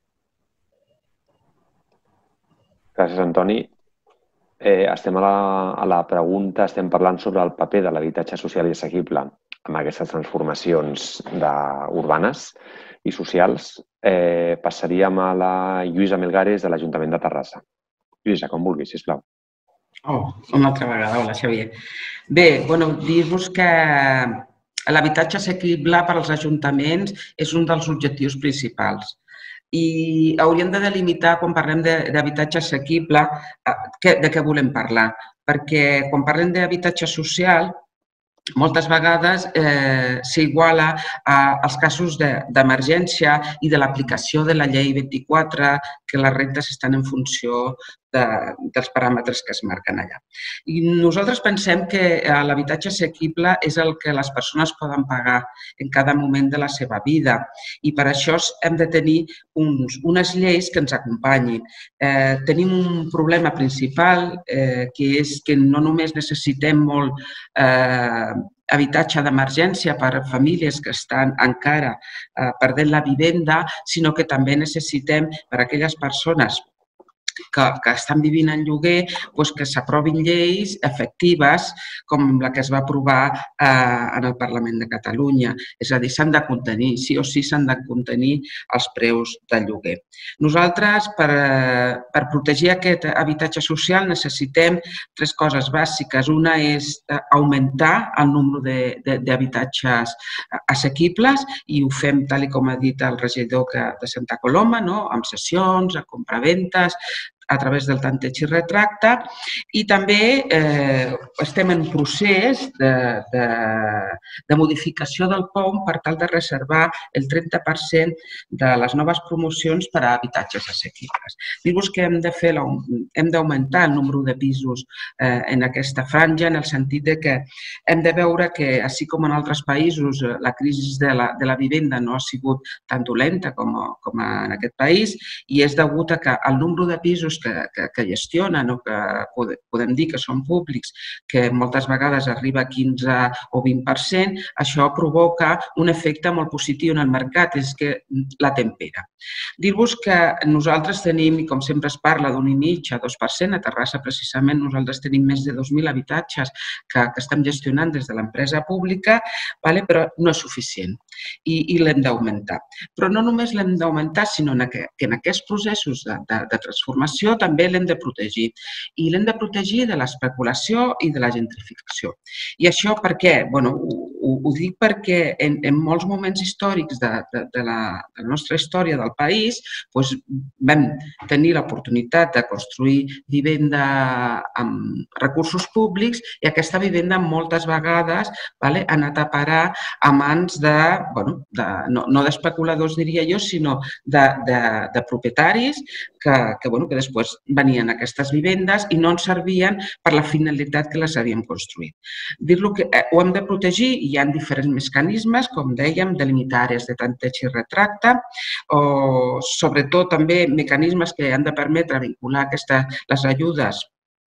[SPEAKER 1] Gràcies, Antoni. Estem a la pregunta, estem parlant sobre el paper de l'habitatge social i assequible amb aquestes transformacions urbanes i socials. Passaríem a la Lluïsa Melgares de l'Ajuntament de Terrassa. Lluïsa, com vulguis, sisplau.
[SPEAKER 5] Una altra vegada. Hola, Xavier. Bé, dir-vos que l'habitatge assequible per als ajuntaments és un dels objectius principals. I hauríem de delimitar, quan parlem d'habitatge assequible, de què volem parlar. Perquè quan parlem d'habitatge social, moltes vegades s'iguala als casos d'emergència i de l'aplicació de la llei 24, que les rentes estan en funció dels paràmetres que es marquen allà. I nosaltres pensem que l'habitatge assequible és el que les persones poden pagar en cada moment de la seva vida i per això hem de tenir unes lleis que ens acompanyin. Tenim un problema principal que és que no només necessitem molt habitatge d'emergència per a famílies que estan encara perdent la vivenda, sinó que també necessitem per a aquelles persones que estan vivint en lloguer que s'aprovin lleis efectives com la que es va aprovar en el Parlament de Catalunya. És a dir, s'han de contenir, sí o sí s'han de contenir els preus del lloguer. Nosaltres, per protegir aquest habitatge social, necessitem 3 coses bàsiques. Una és augmentar el nombre d'habitatges assequibles i ho fem, tal com ha dit el regidor de Santa Coloma, amb sessions, a compraventes, a través del tanteig i retracte, i també estem en procés de modificació del POM per tal de reservar el 30% de les noves promocions per a habitatges assequibles. Dir-vos que hem d'augmentar el nombre de pisos en aquesta franja, en el sentit que hem de veure que, així com en altres països, la crisi de la vivenda no ha sigut tan dolenta com en aquest país, i és degut a que el nombre de pisos que gestionen o que podem dir que són públics, que moltes vegades arriba a 15 o 20%, això provoca un efecte molt positiu en el mercat, és que la tempera. Dir-vos que nosaltres tenim, i com sempre es parla, d'1,5 a 2%, a Terrassa precisament nosaltres tenim més de 2.000 habitatges que estem gestionant des de l'empresa pública, però no és suficient i l'hem d'augmentar. Però no només l'hem d'augmentar, sinó que en aquests processos de transformació també l'hem de protegir. I l'hem de protegir de l'especulació i de la gentrificació. I això per què? Ho dic perquè en molts moments històrics de la nostra història del país vam tenir l'oportunitat de construir vivenda amb recursos públics i aquesta vivenda moltes vegades ha anat a parar a mans no d'especuladors, diria jo, sinó de propietaris que després venien aquestes vivendes i no ens servien per la finalitat que les havíem construït. Dir-lo que ho hem de protegir i hi ha diferents mecanismes, com dèiem, delimitar àrees de tanteig i retracte, o sobretot també mecanismes que han de permetre vincular les ajudes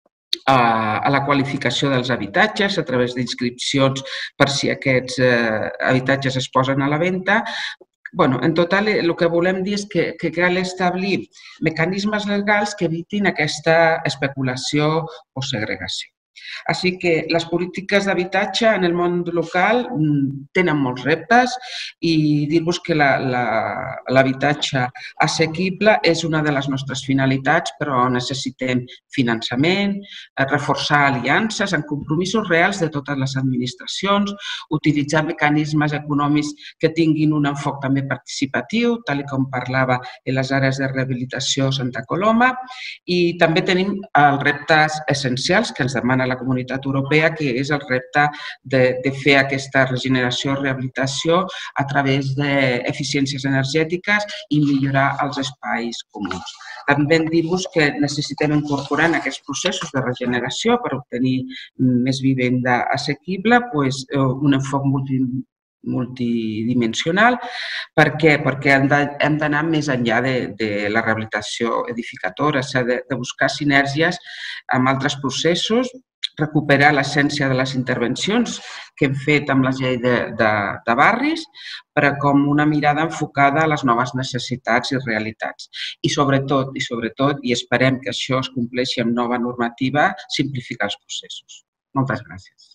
[SPEAKER 5] a la qualificació dels habitatges a través d'inscripcions per si aquests habitatges es posen a la venda. En total, el que volem dir és que cal establir mecanismes legals que evitin aquesta especulació o segregació. Així que les polítiques d'habitatge en el món local tenen molts reptes i dir-vos que l'habitatge assequible és una de les nostres finalitats, però necessitem finançament, reforçar aliances amb compromisos reals de totes les administracions, utilitzar mecanismes econòmics que tinguin un enfoc també participatiu, tal com parlava en les àrees de rehabilitació Santa Coloma, i també tenim els reptes essencials que ens demana la Comunitat Europea, que és el repte de fer aquesta regeneració i rehabilitació a través d'eficiències energètiques i millorar els espais comuns. També dir-vos que necessitem incorporar en aquests processos de regeneració per obtenir més vivenda assequible un enfoc multidimensional. Per què? Perquè hem d'anar més enllà de la rehabilitació edificadora, s'ha de buscar sinergies amb altres processos, recuperar l'essència de les intervencions que hem fet amb la llei de barris, però com una mirada enfocada a les noves necessitats i realitats. I sobretot, i esperem que això es compleixi amb nova normativa, simplificar els processos. Moltes gràcies.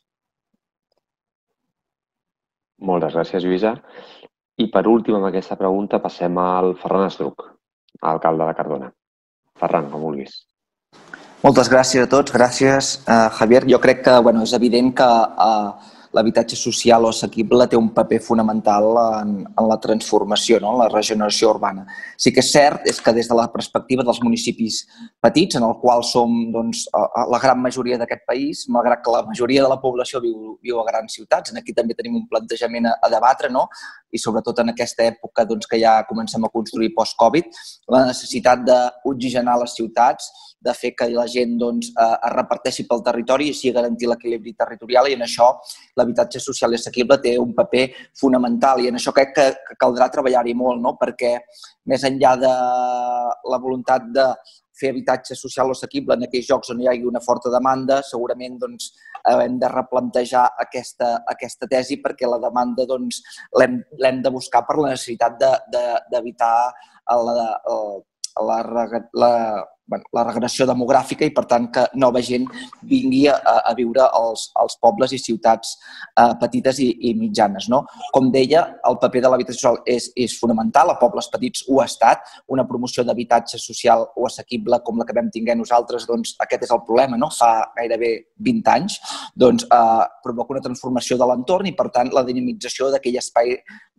[SPEAKER 1] Moltes gràcies, Lluïsa. I per últim, amb aquesta pregunta, passem al Ferran Estruch, alcalde de Cardona. Ferran, com vulguis.
[SPEAKER 2] Moltes gràcies a tots. Gràcies, Javier. Jo crec que és evident que l'habitatge social o assequible té un paper fonamental en la transformació, en la regeneració urbana. Sí que és cert que des de la perspectiva dels municipis petits, en el qual som la gran majoria d'aquest país, malgrat que la majoria de la població viu a grans ciutats, aquí també tenim un plantejament a debatre, i sobretot en aquesta època que ja comencem a construir post-Covid, la necessitat d'oxigenar les ciutats, de fer que la gent es reparteixi pel territori i així garantir l'equilibri territorial, i en això l'habitatge social i assequible té un paper fonamental i en això crec que caldrà treballar-hi molt, perquè més enllà de la voluntat de fer habitatge social o assequible en aquells llocs on hi hagi una forta demanda, segurament hem de replantejar aquesta tesi perquè la demanda l'hem de buscar per la necessitat d'evitar la regressió demogràfica i, per tant, que nova gent vingui a viure als pobles i ciutats petites i mitjanes. Com deia, el paper de l'habitatge social és fonamental. A pobles petits ho ha estat. Una promoció d'habitatge social o assequible com la que vam tinguer nosaltres, doncs aquest és el problema, fa gairebé 20 anys, doncs provoca una transformació de l'entorn i, per tant, la dinamització d'aquell espai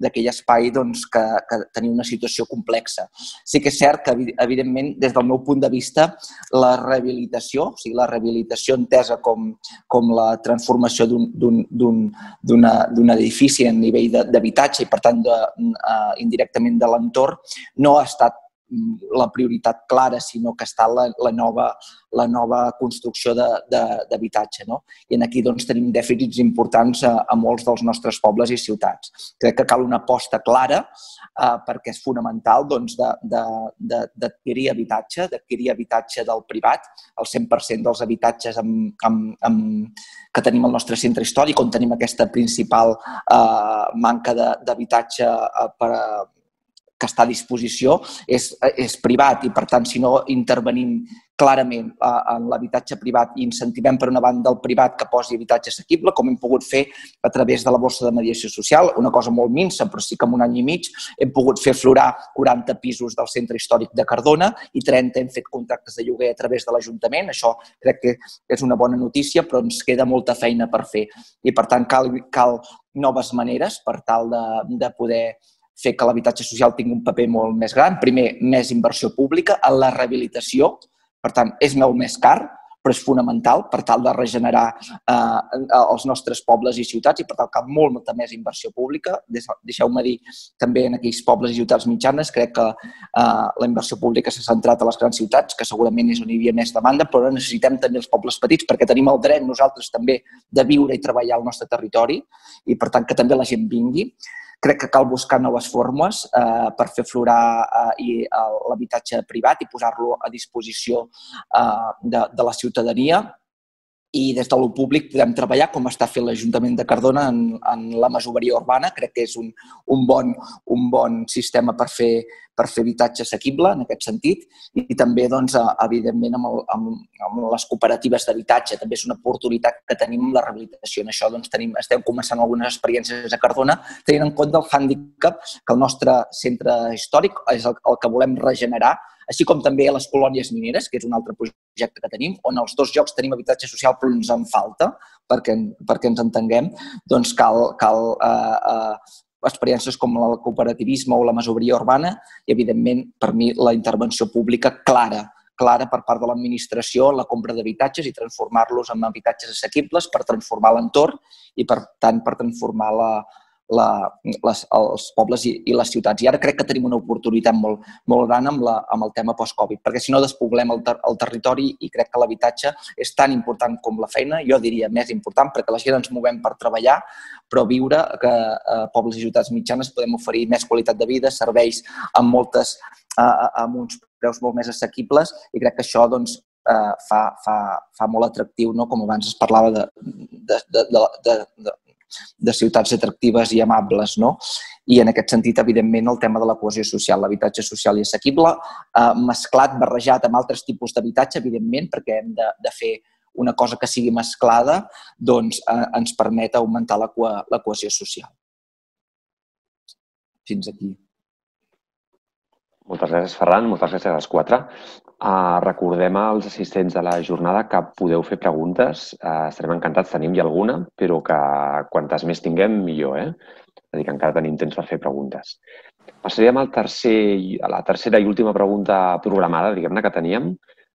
[SPEAKER 2] que tenia una situació complexa. Sí que és cert que, evidentment, des del meu punt de vista, la rehabilitació, o sigui, la rehabilitació entesa com la transformació d'un edifici a nivell d'habitatge i, per tant, indirectament de l'entorn, no ha estat la prioritat clara, sinó que està la nova construcció d'habitatge. I aquí tenim dèficits importants a molts dels nostres pobles i ciutats. Crec que cal una aposta clara perquè és fonamental d'adquirir habitatge del privat, el 100% dels habitatges que tenim al nostre centre històric, on tenim aquesta principal manca d'habitatge que està a disposició, és privat i, per tant, si no intervenim clarament en l'habitatge privat i incentivem, per una banda, el privat que posi habitatge assequible, com hem pogut fer a través de la borsa de mediació social, una cosa molt minsa, però sí que en un any i mig hem pogut fer aflorar 40 pisos del centre històric de Cardona i 30 hem fet contractes de lloguer a través de l'Ajuntament. Això crec que és una bona notícia, però ens queda molta feina per fer. I, per tant, cal noves maneres per tal de poder fer que l'habitatge social tingui un paper molt més gran. Primer, més inversió pública en la rehabilitació. Per tant, és molt més car, però és fonamental per tal de regenerar els nostres pobles i ciutats i per tant cal molta més inversió pública. Deixeu-me dir, també en aquells pobles i ciutats mitjanes, crec que la inversió pública s'ha centrat a les grans ciutats, que segurament és on hi havia més demanda, però necessitem també els pobles petits perquè tenim el dret nosaltres també de viure i treballar al nostre territori i per tant que també la gent vingui. Crec que cal buscar noves formes per fer aflorar l'habitatge privat i posar-lo a disposició de la ciutadania. I des de lo públic podem treballar, com està fent l'Ajuntament de Cardona en la masoveria urbana. Crec que és un bon sistema per fer habitatge assequible, en aquest sentit. I també, evidentment, amb les cooperatives d'habitatge. També és una oportunitat que tenim amb la rehabilitació. En això estem començant algunes experiències a Cardona, tenint en compte el hàndicap que el nostre centre històric és el que volem regenerar, així com també a les colònies mineres, que és un altre projecte que tenim, on els dos llocs tenim habitatge social però ens en falta, perquè ens entenguem, doncs cal experiències com el cooperativisme o la masoveria urbana i, evidentment, per mi, la intervenció pública clara per part de l'administració en la compra d'habitatges i transformar-los en habitatges assequibles per transformar l'entorn i, per tant, per transformar els pobles i les ciutats. I ara crec que tenim una oportunitat molt gran amb el tema post-Covid, perquè si no despoblem el territori i crec que l'habitatge és tan important com la feina, jo diria més important, perquè la gent ens movem per treballar, però viure que a pobles i ciutats mitjanes podem oferir més qualitat de vida, serveis amb uns preus molt més assequibles i crec que això fa molt atractiu, com abans es parlava de ciutats atractives i amables. I en aquest sentit, evidentment, el tema de la cohesió social, l'habitatge social i assequible, mesclat, barrejat amb altres tipus d'habitatge, evidentment, perquè hem de fer una cosa que sigui mesclada, doncs ens permet augmentar la cohesió social. Fins aquí.
[SPEAKER 1] Moltes gràcies, Ferran. Moltes gràcies a les quatre. Recordem als assistents de la jornada que podeu fer preguntes. Estarem encantats, tenim ja alguna, però que quantes més tinguem, millor. És a dir, que encara tenim temps per fer preguntes. Passaríem a la tercera i última pregunta programada, diguem-ne, que teníem.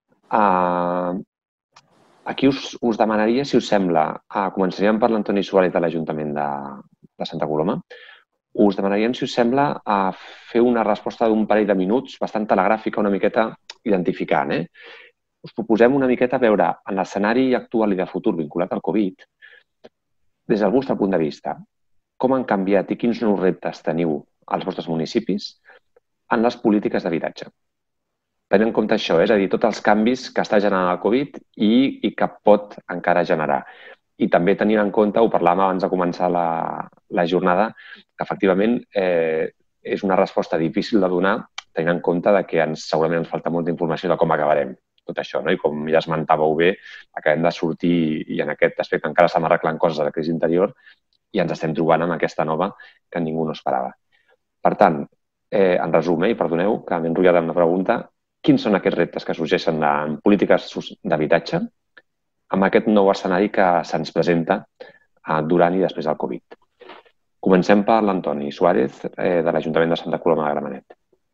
[SPEAKER 1] Aquí us demanaria, si us sembla, començaríem per l'Antoni Suárez de l'Ajuntament de Santa Coloma. Us demanaríem, si us sembla, a fer una resposta d'un parell de minuts, bastant telegràfica, una miqueta identificant. Us proposem una miqueta veure en l'escenari actual i de futur vinculat al Covid, des del vostre punt de vista, com han canviat i quins nous reptes teniu als vostres municipis en les polítiques d'habitatge. Tenint en compte això, és a dir, tots els canvis que està generant el Covid i que pot encara generar. I també tenint en compte, ho parlàvem abans de començar la jornada, que efectivament és una resposta difícil de donar tenint en compte que segurament ens falta molta informació de com acabarem tot això, no? I com ja esmentàveu bé, acabem de sortir i en aquest aspecte encara estem arreglant coses de la crisi interior i ens estem trobant amb aquesta nova que ningú no esperava. Per tant, en resum, i perdoneu que m'he enrotllat amb la pregunta, quins són aquests reptes que sorgeixen en polítiques d'habitatge amb aquest nou escenari que se'ns presenta durant i després del Covid? Comencem per l'Antoni Suárez, de l'Ajuntament de Santa Coloma de Gramenet.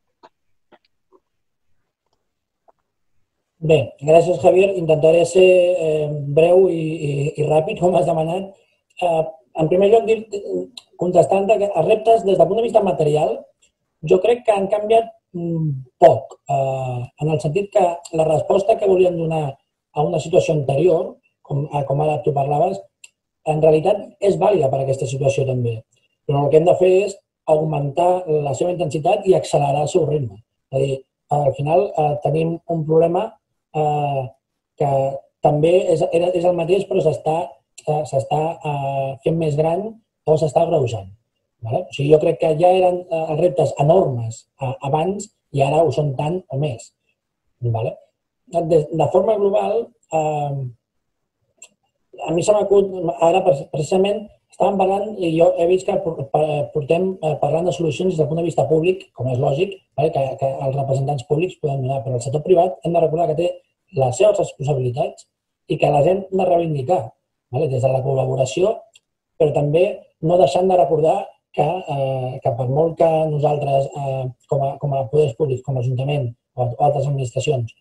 [SPEAKER 4] Bé, gràcies, Javier. Intentaré ser breu i ràpid, com has demanat. En primer lloc, contestant que els reptes, des del punt de vista material, jo crec que han canviat poc, en el sentit que la resposta que volien donar a una situació anterior, com ara tu parlaves, en realitat és vàlida per a aquesta situació també. Però el que hem de fer és augmentar la seva intensitat i accelerar el seu ritme. És a dir, al final tenim un problema que també és el mateix, però s'està fent més gran o s'està agreujant. O sigui, jo crec que ja eren els reptes enormes abans i ara ho són tant o més. De forma global, a mi se m'acut, ara precisament estàvem parlant, i jo he vist que portem parlant de solucions des del punt de vista públic, com és lògic, que els representants públics poden donar, però el sector privat hem de recordar que té les seves responsabilitats i que les hem de reivindicar des de la col·laboració, però també no deixant de recordar que per molt que nosaltres, com a poders públics, com a Ajuntament o altres administracions,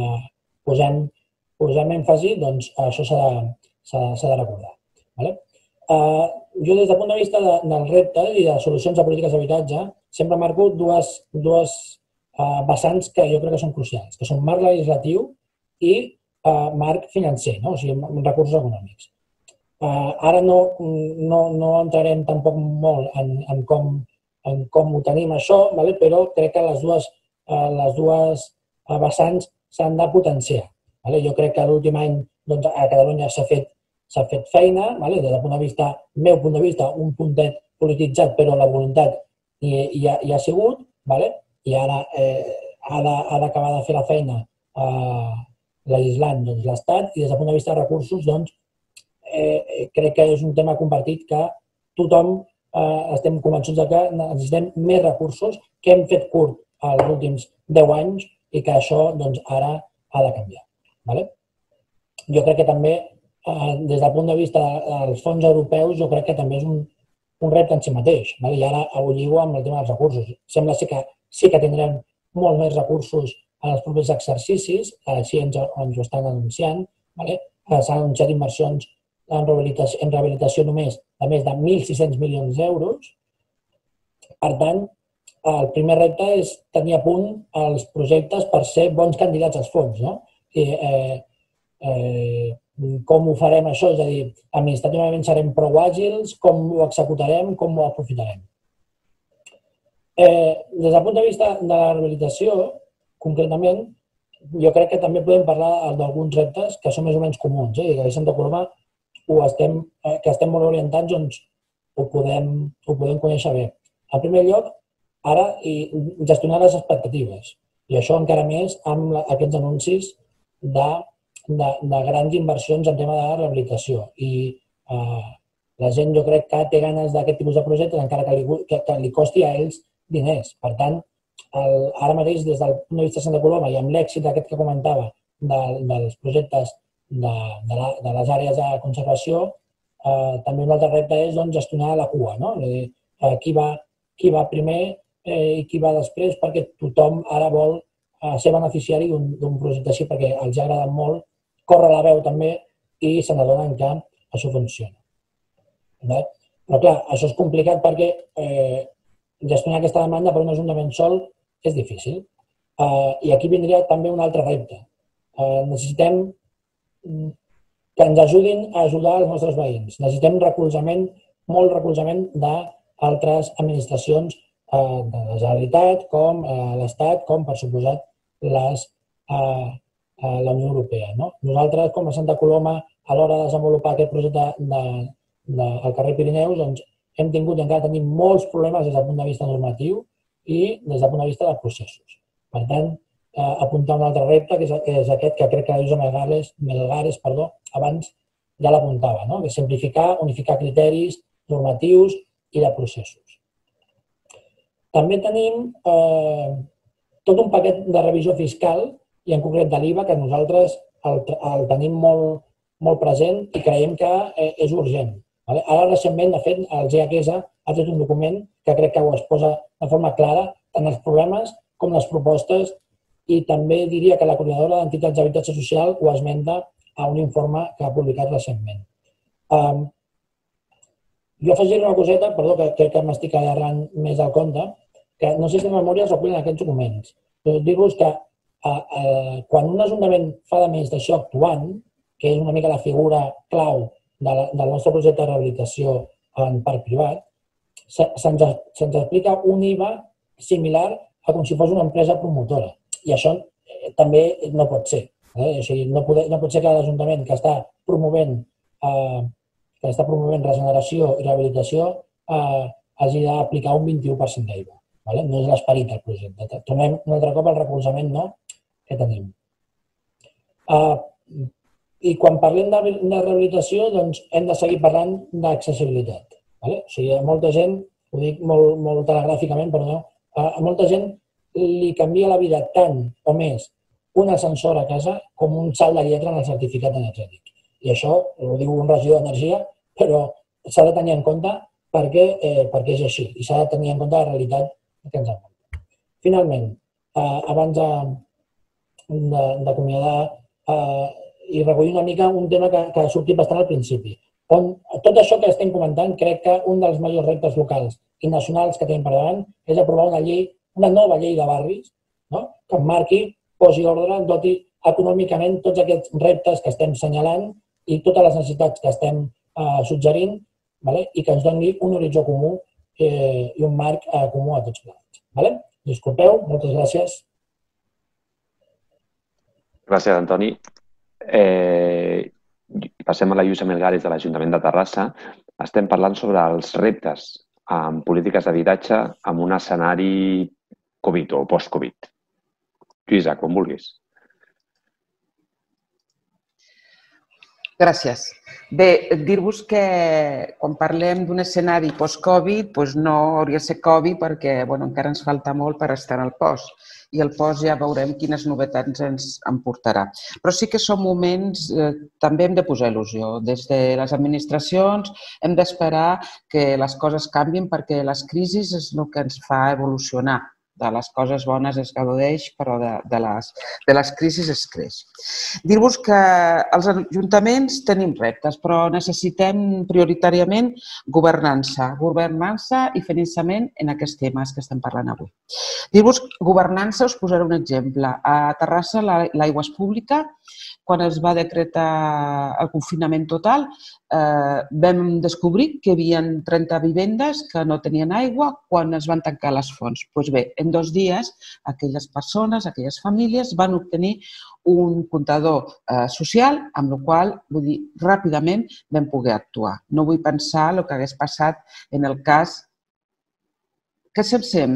[SPEAKER 4] posem èmfasi, doncs això s'ha de recordar. Jo, des del punt de vista dels reptes i de solucions de polítiques d'habitatge, sempre marco dues vessants que jo crec que són crucials, que són marc legislatiu i marc financer, o sigui, recursos econòmics. Ara no entrarem tampoc molt en com ho tenim això, però crec que les dues vessants s'han de potenciar. Jo crec que l'últim any a Catalunya s'ha fet feina, des del meu punt de vista, un puntet polititzat, però la voluntat hi ha sigut, i ara ha d'acabar de fer la feina legislant l'Estat, i des del punt de vista de recursos, crec que és un tema compartit que tothom estem convençuts que necessitem més recursos, que hem fet curt els últims 10 anys i que això ara ha de canviar. Jo crec que també, des del punt de vista dels fons europeus, jo crec que també és un repte en si mateix. I ara ho lligo amb el tema dels recursos. Sembla que sí que tindrem molts més recursos en els propers exercicis, així ens ho estan anunciant. S'han anunciat inversions en rehabilitació només de més de 1.600 milions d'euros. Per tant, el primer repte és tenir a punt els projectes per ser bons candidats als fons. Com ho farem això? És a dir, administrativament serem prou àgils, com ho executarem, com ho aprofitarem. Des del punt de vista de la rehabilitació, concretament, jo crec que també podem parlar d'alguns reptes que són més o menys comuns. Que a Santa Coloma que estem molt orientats, doncs ho podem conèixer bé. En primer lloc, ara, gestionar les expectatives. I això encara més amb aquests anuncis de grans inversions en tema de rehabilitació. I la gent, jo crec que té ganes d'aquest tipus de projectes, encara que li costi a ells diners. Per tant, ara mateix, des del punt de vista de Santa Coloma i amb l'èxit aquest que comentava dels projectes de les àrees de conservació, també un altre repte és gestionar la cua. Qui va primer i qui va després, perquè tothom ara vol ser beneficiari d'un projecte així, perquè els ha agradat molt, corre la veu també i se n'adonen que això funciona. Però clar, això és complicat perquè gestionar aquesta demanda per un ajuntament sol és difícil. I aquí vindria també un altre repte. Necessitem que ens ajudin a ajudar els nostres veïns. Necessitem recolzament, molt recolzament d'altres administracions de la Generalitat, com l'Estat, com, per suposat, la Unió Europea. Nosaltres, com a Santa Coloma, a l'hora de desenvolupar aquest projecte del carrer Pirineus, hem tingut i encara tenim molts problemes des del punt de vista normatiu i des del punt de vista de processos. Per tant, apuntar un altre repte, que és aquest que crec que la Lluïsa Melgares abans ja l'apuntava, que és simplificar, unificar criteris normatius i de processos. També tenim tot un paquet de revisió fiscal i en concret de l'IVA que nosaltres el tenim molt present i creiem que és urgent. Ara recentment, de fet, el GEAQESA ha fet un document que crec que ho exposa de forma clara tant els problemes com les propostes i també diria que la coordinadora d'entitats d'habitatge social ho esmenta a un informe que ha publicat recentment. Jo afegiré una coseta, perdó, que crec que m'estic allargant més del compte, que no sé si de memòria es recullen aquests documents. Dir-vos que quan un ajuntament fa de més d'això actuant, que és una mica la figura clau del nostre projecte de rehabilitació en parc privat, se'ns explica un IVA similar a com si fos una empresa promotora. I això també no pot ser. O sigui, no pot ser que l'Ajuntament que està promovent regeneració i rehabilitació hagi d'aplicar un 21% d'IVA. No és l'esperit del projecte. Tornem un altre cop al recolzament que tenim. I quan parlem de rehabilitació, doncs hem de seguir parlant d'accessibilitat. O sigui, a molta gent, ho dic molt telegràficament, però a molta gent li canvia la vida tant o més un ascensor a casa com un salt de lletra en el certificat energètic. I això, ho diu un regidor d'energia, però s'ha de tenir en compte perquè és així i s'ha de tenir en compte la realitat que ens envolta. Finalment, abans d'acomiadar i recollir una mica un tema que ha sortit bastant al principi. Tot això que estem comentant, crec que un dels majors reptes locals i nacionals que tenim per davant és aprovar una nova llei de barris que marqui, posi ordre, doti econòmicament tots aquests reptes que estem assenyalant i totes les necessitats que estem suggerint i que ens doni un horitzó comú i un marc comú a tots plegats. Disculpeu, moltes gràcies.
[SPEAKER 1] Gràcies, Antoni. Passem a la Lluïsa Melgares de l'Ajuntament de Terrassa. Estem parlant sobre els reptes en polítiques d'habitatge en un escenari Covid o post-Covid. Lluïsa, quan vulguis.
[SPEAKER 5] Gràcies. Bé, dir-vos que quan parlem d'un escenari post-Covid, no hauria de ser Covid perquè encara ens falta molt per estar en el post. I el post ja veurem quines novetats ens portarà. Però sí que són moments, també hem de posar il·lusió. Des de les administracions hem d'esperar que les coses canvien perquè les crisis és el que ens fa evolucionar. De les coses bones es gaudeix, però de les crisis es creix. Dir-vos que els ajuntaments tenim reptes, però necessitem prioritàriament governança i finançament en aquests temes que estem parlant avui. Dir-vos governança, us posaré un exemple. A Terrassa l'aigua és pública. Quan es va decretar el confinament total, vam descobrir que hi havia 30 vivendes que no tenien aigua quan es van tancar les fonts. Doncs bé, en 2 dies, aquelles persones, aquelles famílies van obtenir un comptador social, amb la qual cosa, ràpidament vam poder actuar. No vull pensar el que hagués passat en el cas... Què se't sent?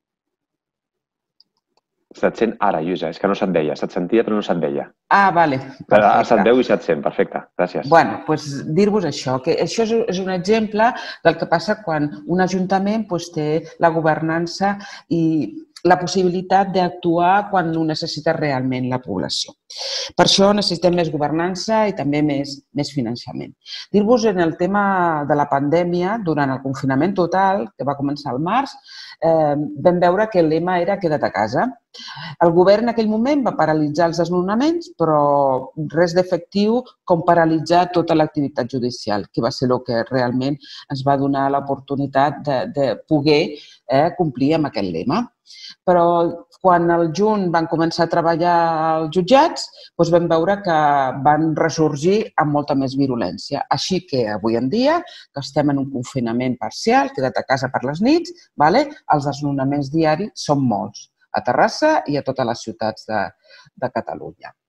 [SPEAKER 1] Se't sent ara, Lluïsa. És que no se't veia. Se't sentia, però no se't veia.
[SPEAKER 5] Ah, vale.
[SPEAKER 1] Ara se't veu i se't sent. Perfecte. Gràcies.
[SPEAKER 5] Bé, doncs dir-vos això, que això és un exemple del que passa quan un ajuntament té la governança i la possibilitat d'actuar quan ho necessita realment la població. Per això necessitem més governança i també més finançament. Dir-vos en el tema de la pandèmia, durant el confinament total, que va començar al març, vam veure que el lema era queda't a casa. El govern en aquell moment va paralitzar els desnonaments, però res d'efectiu com paralitzar tota l'activitat judicial, que va ser el que realment ens va donar l'oportunitat de poder complir amb aquest lema. Però quan al juny van començar a treballar els jutjats, vam veure que van ressorgir amb molta més virulència. Així que avui en dia, que estem en un confinament parcial, queda't a casa per les nits, els desnonaments diaris són molts, a Terrassa i a totes les ciutats de Catalunya.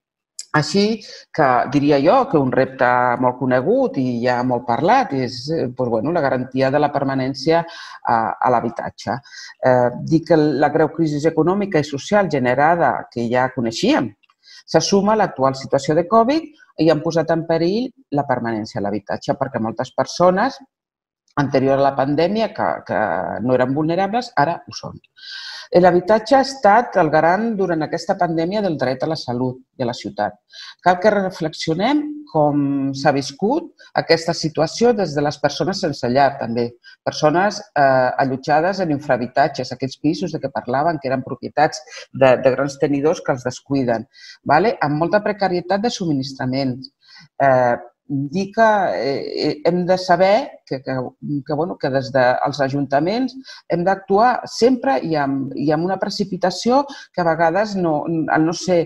[SPEAKER 5] Així que diria jo que un repte molt conegut i ja molt parlat és la garantia de la permanència a l'habitatge. Dir que la greu crisi econòmica i social generada que ja coneixíem se suma a l'actual situació de Covid i han posat en perill la permanència a l'habitatge perquè moltes persones anterior a la pandèmia que no eren vulnerables ara ho són. L'habitatge ha estat el garant durant aquesta pandèmia del dret a la salut i a la ciutat. Cal que reflexionem com s'ha viscut aquesta situació des de les persones sense llar, també. Persones allotjades en infrahabitatges, aquells pisos de què parlaven, que eren propietats de grans tenidors que els descuiden, amb molta precarietat de subministraments. Dir que hem de saber que des dels ajuntaments hem d'actuar sempre i amb una precipitació que a vegades, al no ser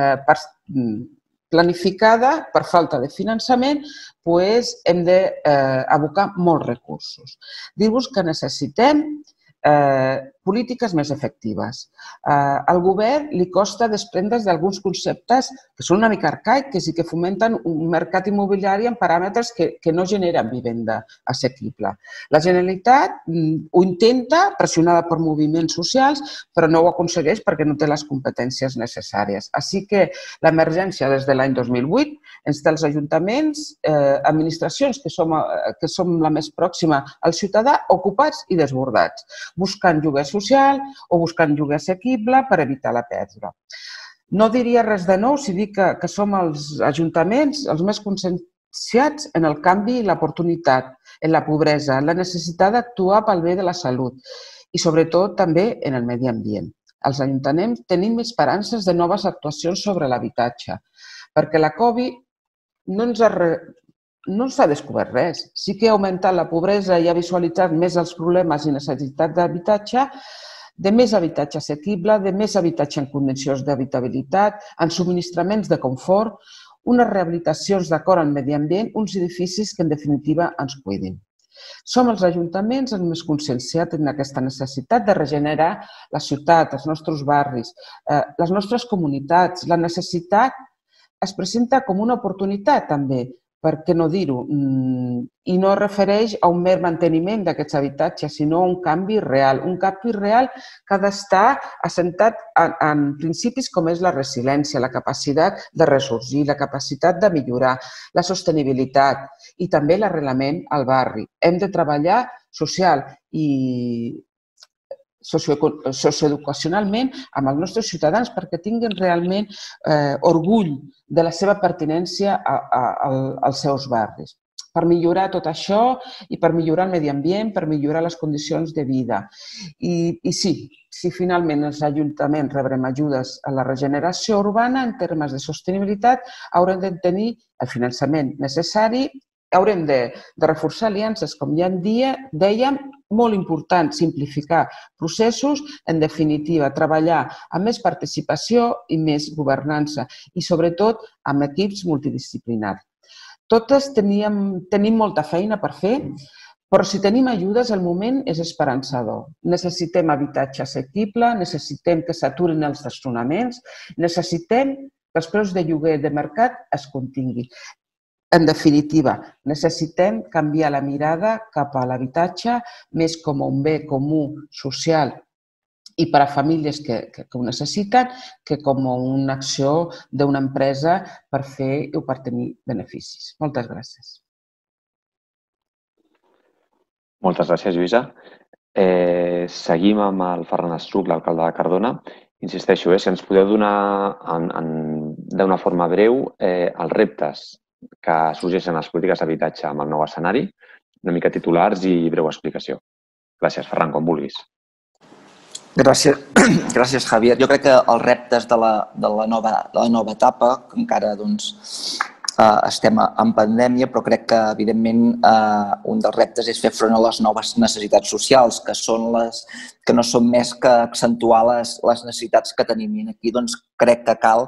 [SPEAKER 5] planificada per falta de finançament, hem d'abocar molts recursos. Dir-vos que necessitem polítiques més efectives. Al govern li costa desprendre's d'alguns conceptes que són una mica arcaics i que fomenten un mercat immobiliari en paràmetres que no generen vivenda assequible. La Generalitat ho intenta, pressionada per moviments socials, però no ho aconsegueix perquè no té les competències necessàries. Així que l'emergència des de l'any 2008 ens té els ajuntaments, administracions que som la més pròxima al ciutadà, ocupats i desbordats, buscant lloguer social o buscant lloguer assequible per evitar la pèrdua. No diria res de nou si dic que som els ajuntaments els més conscienciats en el canvi i l'oportunitat, en la pobresa, en la necessitat d'actuar pel bé de la salut i sobretot també en el medi ambient. Els ajuntaments tenim esperances de noves actuacions sobre l'habitatge, perquè la Covid no s'ha descobert res. Sí que ha augmentat la pobresa i ha visualitzat més els problemes i necessitats d'habitatge, de més habitatge assequible, de més habitatge en condicions d'habitabilitat, en subministraments de confort, unes rehabilitacions d'acord amb el medi ambient, uns edificis que en definitiva ens cuidin. Som els ajuntaments els més conscienciats en aquesta necessitat de regenerar la ciutat, els nostres barris, les nostres comunitats. La necessitat es presenta com una oportunitat també, per què no dir-ho, i no es refereix a un mer manteniment d'aquests habitatges, sinó a un canvi real que ha d'estar assentat en principis com és la resiliència, la capacitat de ressorgir, la capacitat de millorar, la sostenibilitat i també l'arrelament al barri. Hem de treballar social i socioeducacionalment amb els nostres ciutadans perquè tinguin realment orgull de la seva pertinença als seus barris. Per millorar tot això i per millorar el medi ambient, per millorar les condicions de vida. I sí, si finalment els ajuntaments rebrem ajudes a la regeneració urbana en termes de sostenibilitat, haurem de tenir el finançament necessari, haurem de reforçar aliances, com ja dèiem, molt important simplificar processos, en definitiva, treballar amb més participació i més governança i, sobretot, amb equips multidisciplinaris. Totes tenim molta feina per fer, però si tenim ajudes, el moment és esperançador. Necessitem habitatge assequible, necessitem que s'aturin els desnonaments, necessitem que els preus de lloguer de mercat es continguin. En definitiva, necessitem canviar la mirada cap a l'habitatge més com un bé comú social i per a famílies que ho necessiten que com una acció d'una empresa per fer o per tenir beneficis. Moltes gràcies.
[SPEAKER 1] Moltes gràcies, Lluïsa. Seguim amb el Ferran Estruch, l'alcalde de Cardona. Insisteixo, si ens podeu donar d'una forma breu els reptes que sorgeixen les polítiques d'habitatge amb el nou escenari, una mica titulars i breu explicació. Gràcies, Ferran, com vulguis.
[SPEAKER 2] Gràcies, Javier. Jo crec que els reptes de la nova etapa, que encara estem en pandèmia, però crec que, evidentment, un dels reptes és fer front a les noves necessitats socials, que no són més que accentuar les necessitats que tenim. I aquí crec que cal,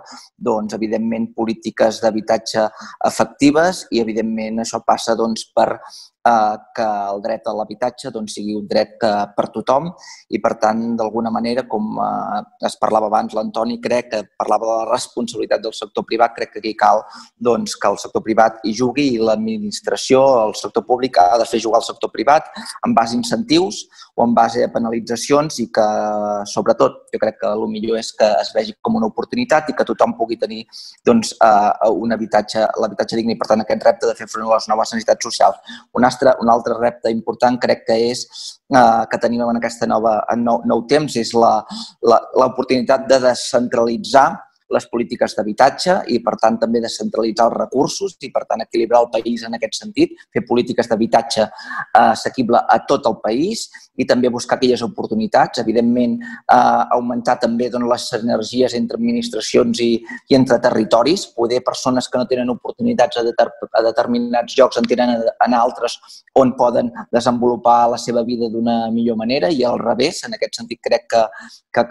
[SPEAKER 2] evidentment, polítiques d'habitatge efectives i, evidentment, això passa per que el dret a l'habitatge sigui un dret per tothom i, per tant, d'alguna manera, com es parlava abans l'Antoni, crec que parlava de la responsabilitat del sector privat, crec que aquí cal que el sector privat hi jugui i l'administració, el sector públic, ha de fer jugar el sector privat en base a incentius o en base a penalitzacions i que, sobretot, jo crec que el millor és que es vegi com una oportunitat i que tothom pugui tenir l'habitatge digne i, per tant, aquest repte de fer front a les noves necessitats socials. Un altre repte important crec que és que tenim en aquest nou temps és l'oportunitat de descentralitzar les polítiques d'habitatge i, per tant, també descentralitzar els recursos i, per tant, equilibrar el país en aquest sentit, fer polítiques d'habitatge assequible a tot el país i també buscar aquelles oportunitats, evidentment, augmentar també les sinergies entre administracions i entre territoris, poder persones que no tenen oportunitats a determinats llocs en tenen en altres on poden desenvolupar la seva vida d'una millor manera i al revés. En aquest sentit, crec que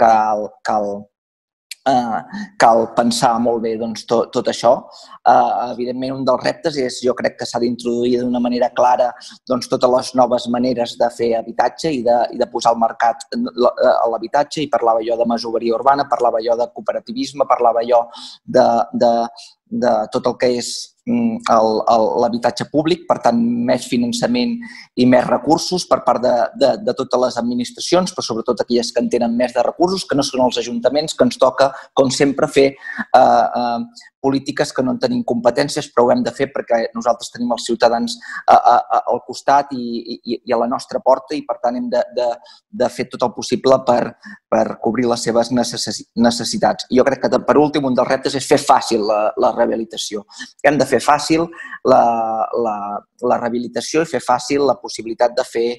[SPEAKER 2] cal pensar molt bé tot això. Evidentment, un dels reptes és, jo crec que s'ha d'introduir d'una manera clara totes les noves maneres de fer habitatge i de posar al mercat l'habitatge, i parlava jo de masoveria urbana, parlava jo de cooperativisme, parlava jo de tot el que és l'habitatge públic, per tant, més finançament i més recursos per part de totes les administracions, però sobretot aquelles que en tenen més de recursos, que no són els ajuntaments, que ens toca, com sempre, fer polítiques que no en tenim competències, però ho hem de fer perquè nosaltres tenim els ciutadans al costat i a la nostra porta i, per tant, hem de fer tot el possible per cobrir les seves necessitats. I jo crec que, per últim, un dels reptes és fer fàcil la rehabilitació. Hem de fer fàcil la rehabilitació i fer fàcil la possibilitat de fer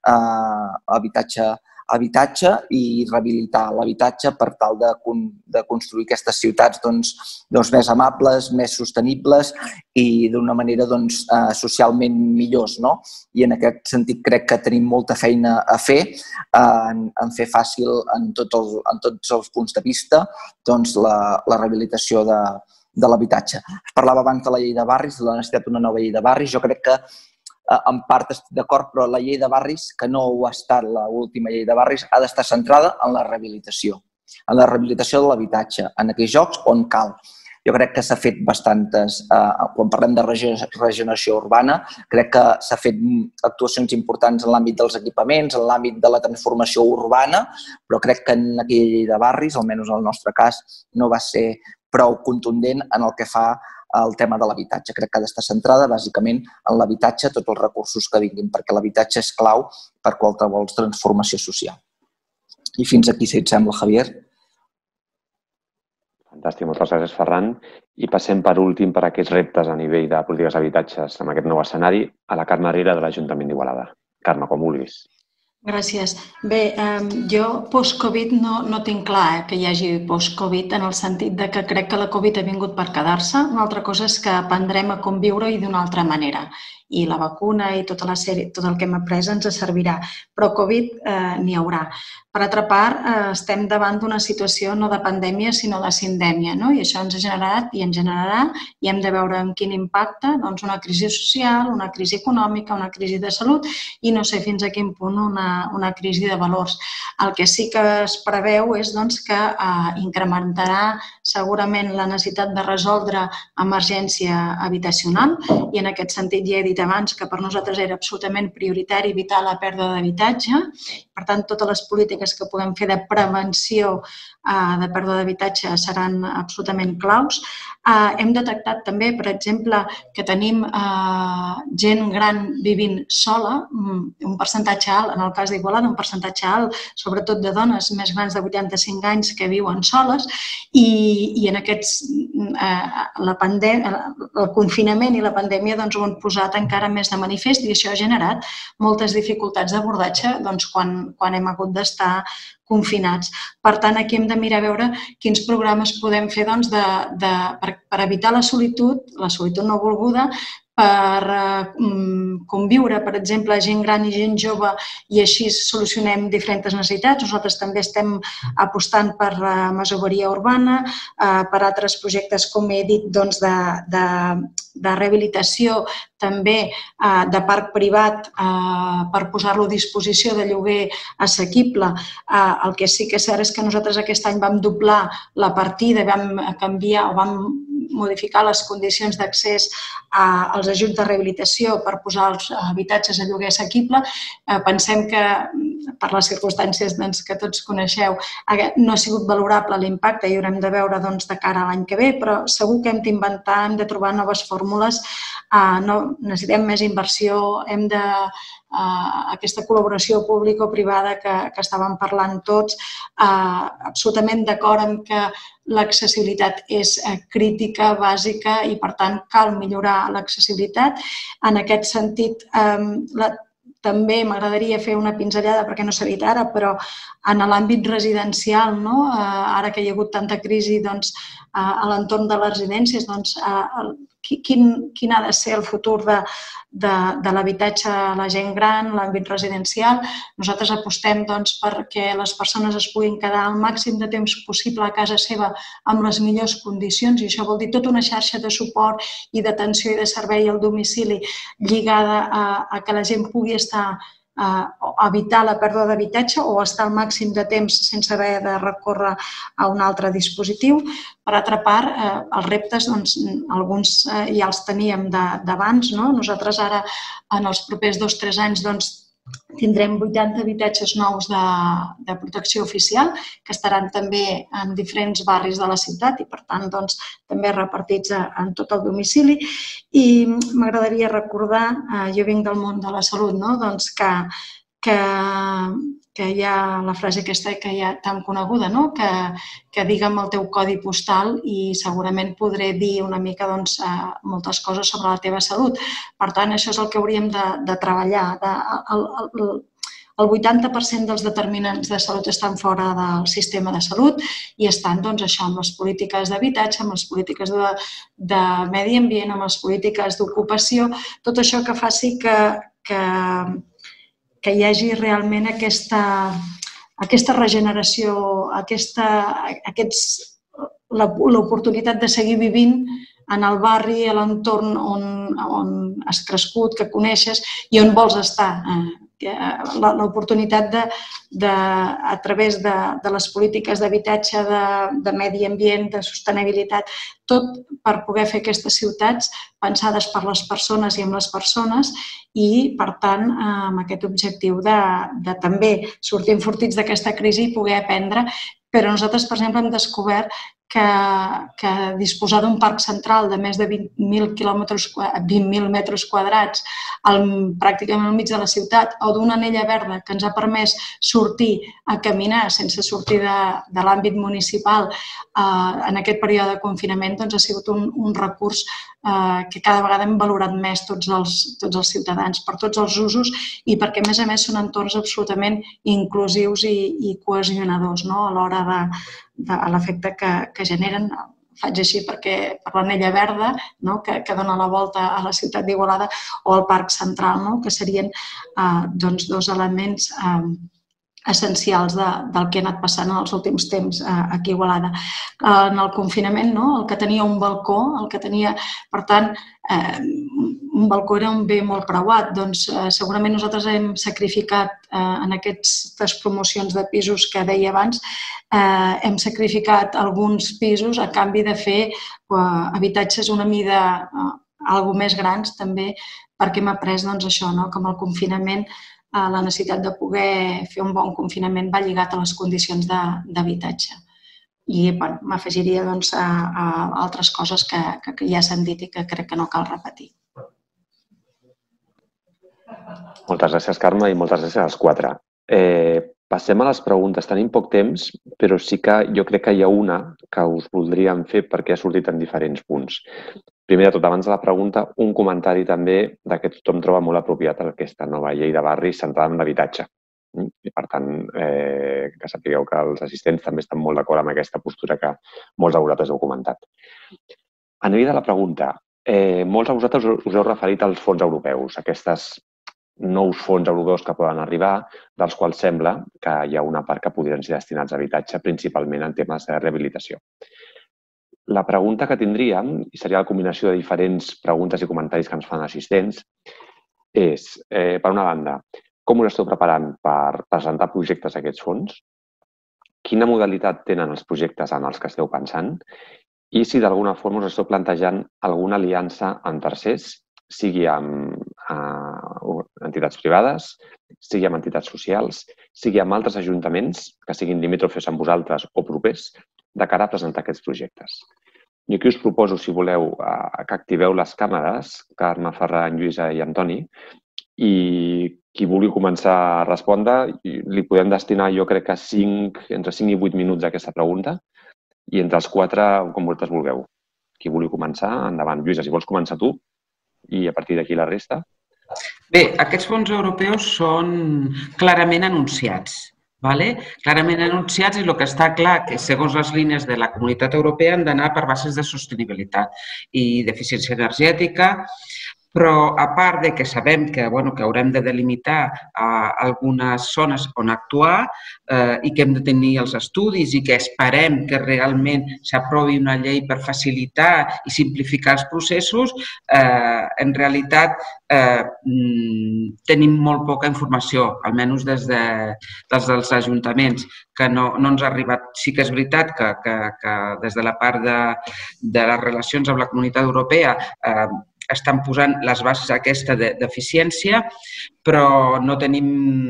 [SPEAKER 2] habitatge i rehabilitar l'habitatge per tal de construir aquestes ciutats més amables, més sostenibles i d'una manera socialment millors. I en aquest sentit crec que tenim molta feina a fer en fer fàcil en tots els punts de vista la rehabilitació de l'habitatge. Es parlava abans de la llei de barris, de la necessitat d'una nova llei de barris. Jo crec que en part estic d'acord, però la llei de barris, que no ho ha estat l'última llei de barris, ha d'estar centrada en la rehabilitació de l'habitatge, en aquells llocs on cal. Jo crec que s'ha fet bastantes, quan parlem de regeneració urbana, crec que s'ha fet actuacions importants en l'àmbit dels equipaments, en l'àmbit de la transformació urbana, però crec que en aquella llei de barris, almenys en el nostre cas, no va ser prou contundent en el que fa el tema de l'habitatge. Crec que ha d'estar centrada bàsicament en l'habitatge, tots els recursos que vinguin, perquè l'habitatge és clau per qualsevol transformació social. I fins aquí, si et sembla, Javier.
[SPEAKER 1] Fantàstic, moltes gràcies, Ferran. I passem per últim per aquests reptes a nivell de polítiques d'habitatges amb aquest nou escenari a la Carme Riera de l'Ajuntament d'Igualada. Carme, com vulguis.
[SPEAKER 3] Gràcies. Bé, jo post-Covid no tinc clar que hi hagi post-Covid en el sentit de que crec que la Covid ha vingut per quedar-se. Una altra cosa és que aprendrem a conviure-hi d'una altra manera. I la vacuna i tot el que hem après ens servirà. Però Covid n'hi haurà. Per altra part, estem davant d'una situació no de pandèmia, sinó de sindèmia, i això ens ha generat i ens generarà i hem de veure amb quin impacte una crisi social, una crisi econòmica, una crisi de salut i no sé fins a quin punt una crisi de valors. El que sí que es preveu és que incrementarà segurament la necessitat de resoldre emergència habitacional i en aquest sentit ja he dit abans que per nosaltres era absolutament prioritari evitar la pèrdua d'habitatge. Per tant, totes les polítiques que puguem fer de prevenció de pèrdua d'habitatge seran absolutament claus. Hem detectat també, per exemple, que tenim gent gran vivint sola, un percentatge alt, en el cas d'Igualada, un percentatge alt, sobretot de dones més grans de 85 anys que viuen soles i en aquests el confinament i la pandèmia ho han posat encara més de manifest i això ha generat moltes dificultats d'abordatge quan hem hagut d'estar confinats. Per tant, aquí hem de mirar a veure quins programes podem fer per evitar la solitud no volguda, per conviure, per exemple, gent gran i gent jove i així solucionem diferents necessitats. Nosaltres també estem apostant per la masoveria urbana, per altres projectes, com he dit, de rehabilitació, també de parc privat per posar-lo a disposició de lloguer assequible. El que sí que és cert és que nosaltres aquest any vam doblar la partida, vam canviar o vam modificar les condicions d'accés als ajuts de rehabilitació per posar els habitatges a lloguer assequible. Pensem que, per les circumstàncies que tots coneixeu, no ha sigut valorable l'impacte i haurem de veure de cara a l'any que ve, però segur que hem d'inventar, hem de trobar noves fórmules. Necessitem més inversió, hem de aquesta col·laboració público-privada que estàvem parlant tots, absolutament d'acord en que l'accessibilitat és crítica, bàsica i, per tant, cal millorar l'accessibilitat. En aquest sentit, també m'agradaria fer una pinzellada, perquè no s'ha dit ara, però en l'àmbit residencial, ara que hi ha hagut tanta crisi a l'entorn de les residències, quin ha de ser el futur de l'habitatge a la gent gran, l'àmbit residencial. Nosaltres apostem perquè les persones es puguin quedar el màxim de temps possible a casa seva amb les millors condicions, i això vol dir tota una xarxa de suport i d'atenció i de servei al domicili lligada a que la gent pugui estar evitar la pèrdua d'habitatge o estar al màxim de temps sense haver de recórrer a un altre dispositiu. Per altra part, els reptes, alguns ja els teníem d'abans. Nosaltres ara, en els propers 2 o 3 anys, tindrem 80 habitatges nous de protecció oficial que estaran també en diferents barris de la ciutat i, per tant, també repartits en tot el domicili. I m'agradaria recordar, jo vinc del món de la salut, que hi ha la frase aquesta que ja tan coneguda, que digue'm el teu codi postal i segurament podré dir una mica moltes coses sobre la teva salut. Per tant, això és el que hauríem de treballar. El 80% dels determinants de salut estan fora del sistema de salut i estan amb les polítiques d'habitatge, amb les polítiques de medi ambient, amb les polítiques d'ocupació, tot això que faci que hi hagi realment aquesta regeneració, l'oportunitat de seguir vivint en el barri, a l'entorn on has crescut, que coneixes i on vols estar. L'oportunitat a través de les polítiques d'habitatge, de medi ambient, de sostenibilitat, tot per poder fer aquestes ciutats pensades per les persones i amb les persones i, per tant, amb aquest objectiu de també sortir enfortits d'aquesta crisi i poder aprendre. Però nosaltres, per exemple, hem descobert que disposar d'un parc central de més de 20.000 metres quadrats pràcticament al mig de la ciutat o d'una anella verda que ens ha permès sortir a caminar sense sortir de l'àmbit municipal en aquest període de confinament ha sigut un recurs que cada vegada hem valorat més tots els ciutadans per tots els usos i perquè, a més, són entorns absolutament inclusius i cohesionadors a l'hora de l'efecte que generen. Faig així perquè per l'anella verda, que dona la volta a la ciutat d'Igualada, o el Parc Central, que serien 2 elements essencials del que ha anat passant en els últims temps aquí a Igualada. En el confinament, el que tenia un balcó, per tant, un balcó era un bé molt preuat. Segurament nosaltres hem sacrificat en aquestes promocions de pisos que deia abans, hem sacrificat alguns pisos a canvi de fer habitatges una mida algo més grans també perquè hem après això, que amb el confinament la necessitat de poder fer un bon confinament va lligat a les condicions d'habitatge. I m'afegiria a altres coses que ja s'han dit i que crec que no cal repetir.
[SPEAKER 1] Moltes gràcies, Carme, i moltes gràcies als 4. Passem a les preguntes. Tenim poc temps, però sí que jo crec que hi ha una que us voldríem fer perquè ha sortit en diferents punts. Primer de tot, abans de la pregunta, un comentari també que tothom troba molt apropiat aquesta nova llei de barris centrada en l'habitatge. I, per tant, que sapigueu que els assistents també estan molt d'acord amb aquesta postura que molts de vosaltres heu comentat. A nivell de la pregunta, Molts de vosaltres us heu referit als fons europeus, aquests nous fons europeus que poden arribar, dels quals sembla que hi ha una part que podrien ser destinats a habitatge, principalment en temes de rehabilitació. La pregunta que tindríem, i seria la combinació de diferents preguntes i comentaris que ens fan assistents, és, per una banda, com us esteu preparant per presentar projectes a aquests fons? Quina modalitat tenen els projectes en els que esteu pensant? I si d'alguna forma us esteu plantejant alguna aliança amb tercers, sigui amb entitats privades, sigui amb entitats socials, sigui amb altres ajuntaments que siguin limítrofes amb vosaltres o propers, de cara a presentar aquests projectes. I aquí us proposo, si voleu, que activeu les càmeres, Carme, Ferran, Lluïsa i Antoni, i qui vulgui començar a respondre, li podem destinar, jo crec que entre 5 i 8 minuts a aquesta pregunta, i entre els 4, com vosaltres vulgueu. Qui vulgui començar, endavant. Lluïsa, si vols començar tu, i a partir d'aquí la resta.
[SPEAKER 5] Bé, aquests fons europeus són clarament anunciats. Clarament anunciats i el que està clar que segons les línies de la Comunitat Europea han d'anar per bases de sostenibilitat i d'eficiència energètica, però a part de que sabem que haurem de delimitar algunes zones on actuar i que hem de tenir els estudis i que esperem que realment s'aprovi una llei per facilitar i simplificar els processos, en realitat tenim molt poca informació, almenys des dels ajuntaments, que no ens ha arribat. Sí que és veritat que des de la part de les relacions amb la Comunitat Europea estan posant les bases aquesta d'eficiència, però no tenim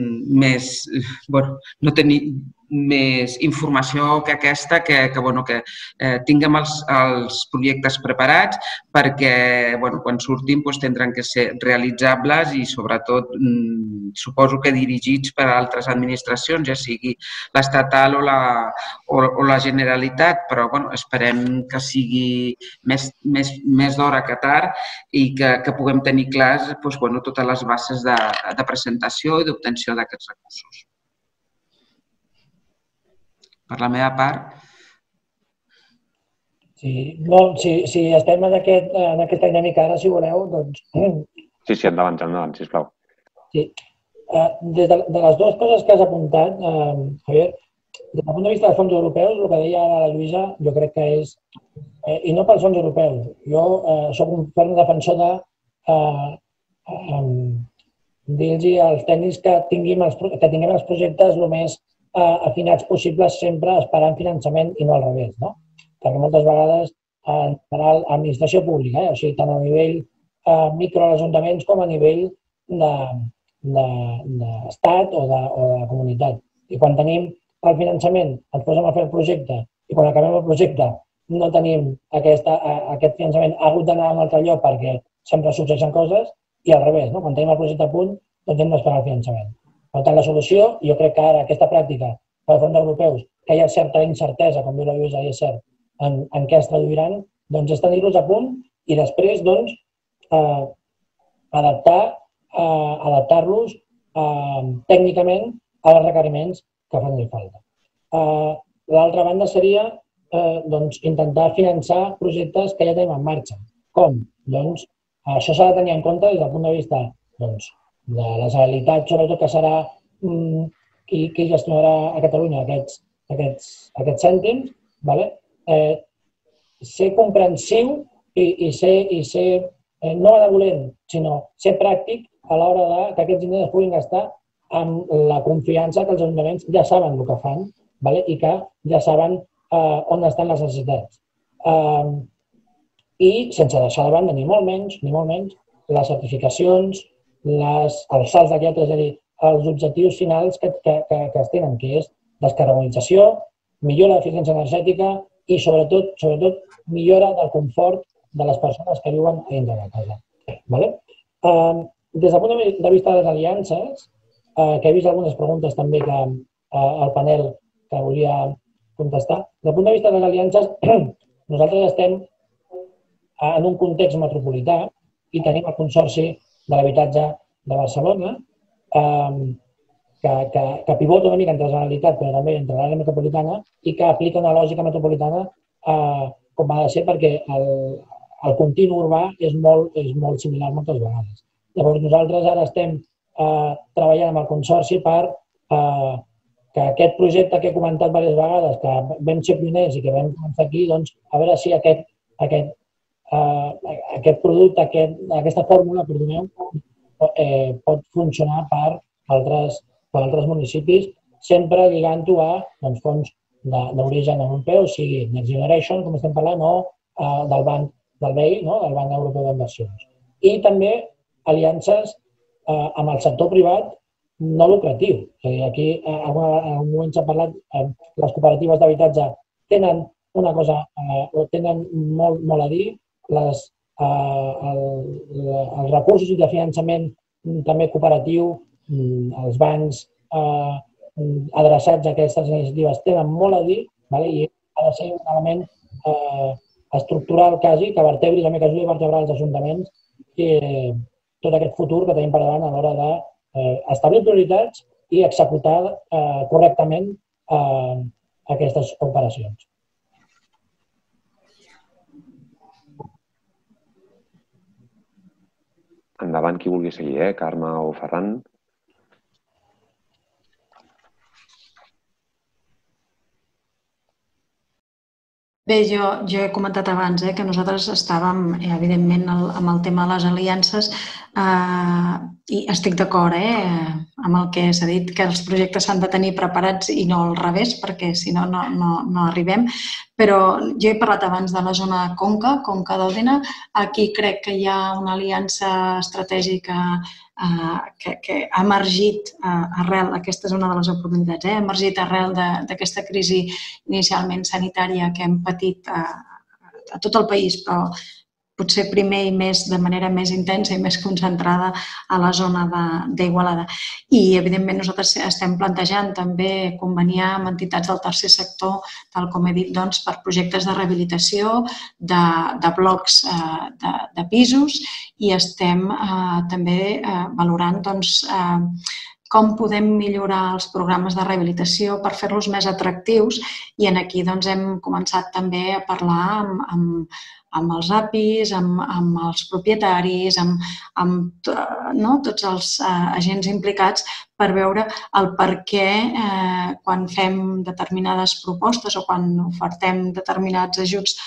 [SPEAKER 5] més informació que aquesta, que tinguem els projectes preparats perquè quan sortim tindran que ser realitzables i sobretot suposo que dirigits per altres administracions, ja sigui l'estatal o la Generalitat, però esperem que sigui més d'hora que tard i que puguem tenir clars totes les bases de presentació i d'obtenció d'aquests recursos. Per la meva part.
[SPEAKER 4] Si estem en aquesta dinàmica ara, si voleu, doncs...
[SPEAKER 1] Sí, endavant, sisplau.
[SPEAKER 4] Sí. De les dues coses que has apuntat, Javier, des del punt de vista dels fons europeus, el que deia la Lluïsa, jo crec que és... I no pels fons europeus. Jo soc un ferm defensor de dir-los als tècnics que tinguem els projectes el més afinats possibles, sempre esperant finançament i no al revés, no? Perquè moltes vegades en general administració pública, o sigui, tant a nivell micro als ajuntaments com a nivell d'estat o de comunitat. I quan tenim el finançament, ens posem a fer el projecte i quan acabem el projecte no tenim aquest finançament, ha hagut d'anar a un altre lloc perquè sempre succeeixen coses i al revés, no? Quan tenim el projecte a punt, doncs hem d'esperar el finançament. Per tant, la solució, jo crec que ara aquesta pràctica pels fons europeus, que hi ha certa incertesa, com diu la Lluïsa, i és cert, en què es traduiran, doncs és tenir-los a punt i després doncs adaptar-los tècnicament als requeriments que fan falta. L'altra banda seria intentar finançar projectes que ja tenim en marxa. Com? Doncs això s'ha de tenir en compte des del punt de vista de la Generalitat, sobretot que serà qui gestionarà a Catalunya aquests cèntims, ser comprensiu i ser no benevolent, sinó ser pràctic a l'hora que aquests diners es puguin gastar amb la confiança que els ajuntaments ja saben el que fan i que ja saben on estan les necessitats. I sense deixar de banda ni molt menys les certificacions, els salts de lletra, és a dir, els objectius finals que es tenen, que és descarbonització, millora d'eficiència energètica i, sobretot, millora del confort de les persones que viuen a dintre de casa. Des del punt de vista de les aliances, que he vist algunes preguntes també al panel que volia contestar, des del punt de vista de les aliances, nosaltres estem en un context metropolità i tenim el Consorci de l'Habitatge de Barcelona, que pivota una mica entre la Generalitat però també entre l'àrea metropolitana i que aplica una lògica metropolitana com ha de ser perquè el continu urbà és molt similar moltes vegades. Llavors, nosaltres ara estem treballant amb el Consorci per que aquest projecte que he comentat diverses vegades, que vam ser pioners i que vam començar aquí, doncs, a veure si aquest producte, aquesta fórmula, perdoneu, pot funcionar per altres municipis, sempre lligant-ho a fons d'origen europeu, o sigui, Next Generation, com estem parlant, o del Banc del BEI, del Banc Europeu d'Inversions. I també aliances amb el sector privat no lucratiu. És a dir, aquí en un moment s'ha parlat, les cooperatives d'habitatge tenen una cosa, tenen molt a dir, els recursos de finançament també cooperatiu, els bancs adreçats a aquestes iniciatives tenen molt a dir i ha de ser un element estructural quasi que vertebri, també que ajudi a vertebrar els ajuntaments i tot aquest futur que tenim per davant a l'hora d'establir prioritats i executar correctament aquestes operacions.
[SPEAKER 1] Endavant, qui vulgui seguir, Carme o Ferran.
[SPEAKER 3] Bé, jo he comentat abans que nosaltres estàvem, evidentment, amb el tema de les aliances i estic d'acord amb el que s'ha dit, que els projectes s'han de tenir preparats i no al revés, perquè si no, no arribem. Però jo he parlat abans de la zona Conca d'Òdena. Aquí crec que hi ha una aliança estratègica que ha emergit arrel, aquesta és una de les oportunitats, ha emergit arrel d'aquesta crisi inicialment sanitària que hem patit a tot el país, però potser primer i de manera més intensa i més concentrada a la zona d'Igualada. I, evidentment, nosaltres estem plantejant també conveniar amb entitats del tercer sector, tal com he dit, per projectes de rehabilitació de blocs de pisos i estem també valorant com podem millorar els programes de rehabilitació per fer-los més atractius i aquí hem començat també a parlar amb els APIs, amb els propietaris, amb tots els agents implicats per veure el per què quan fem determinades propostes o quan ofertem determinats ajuts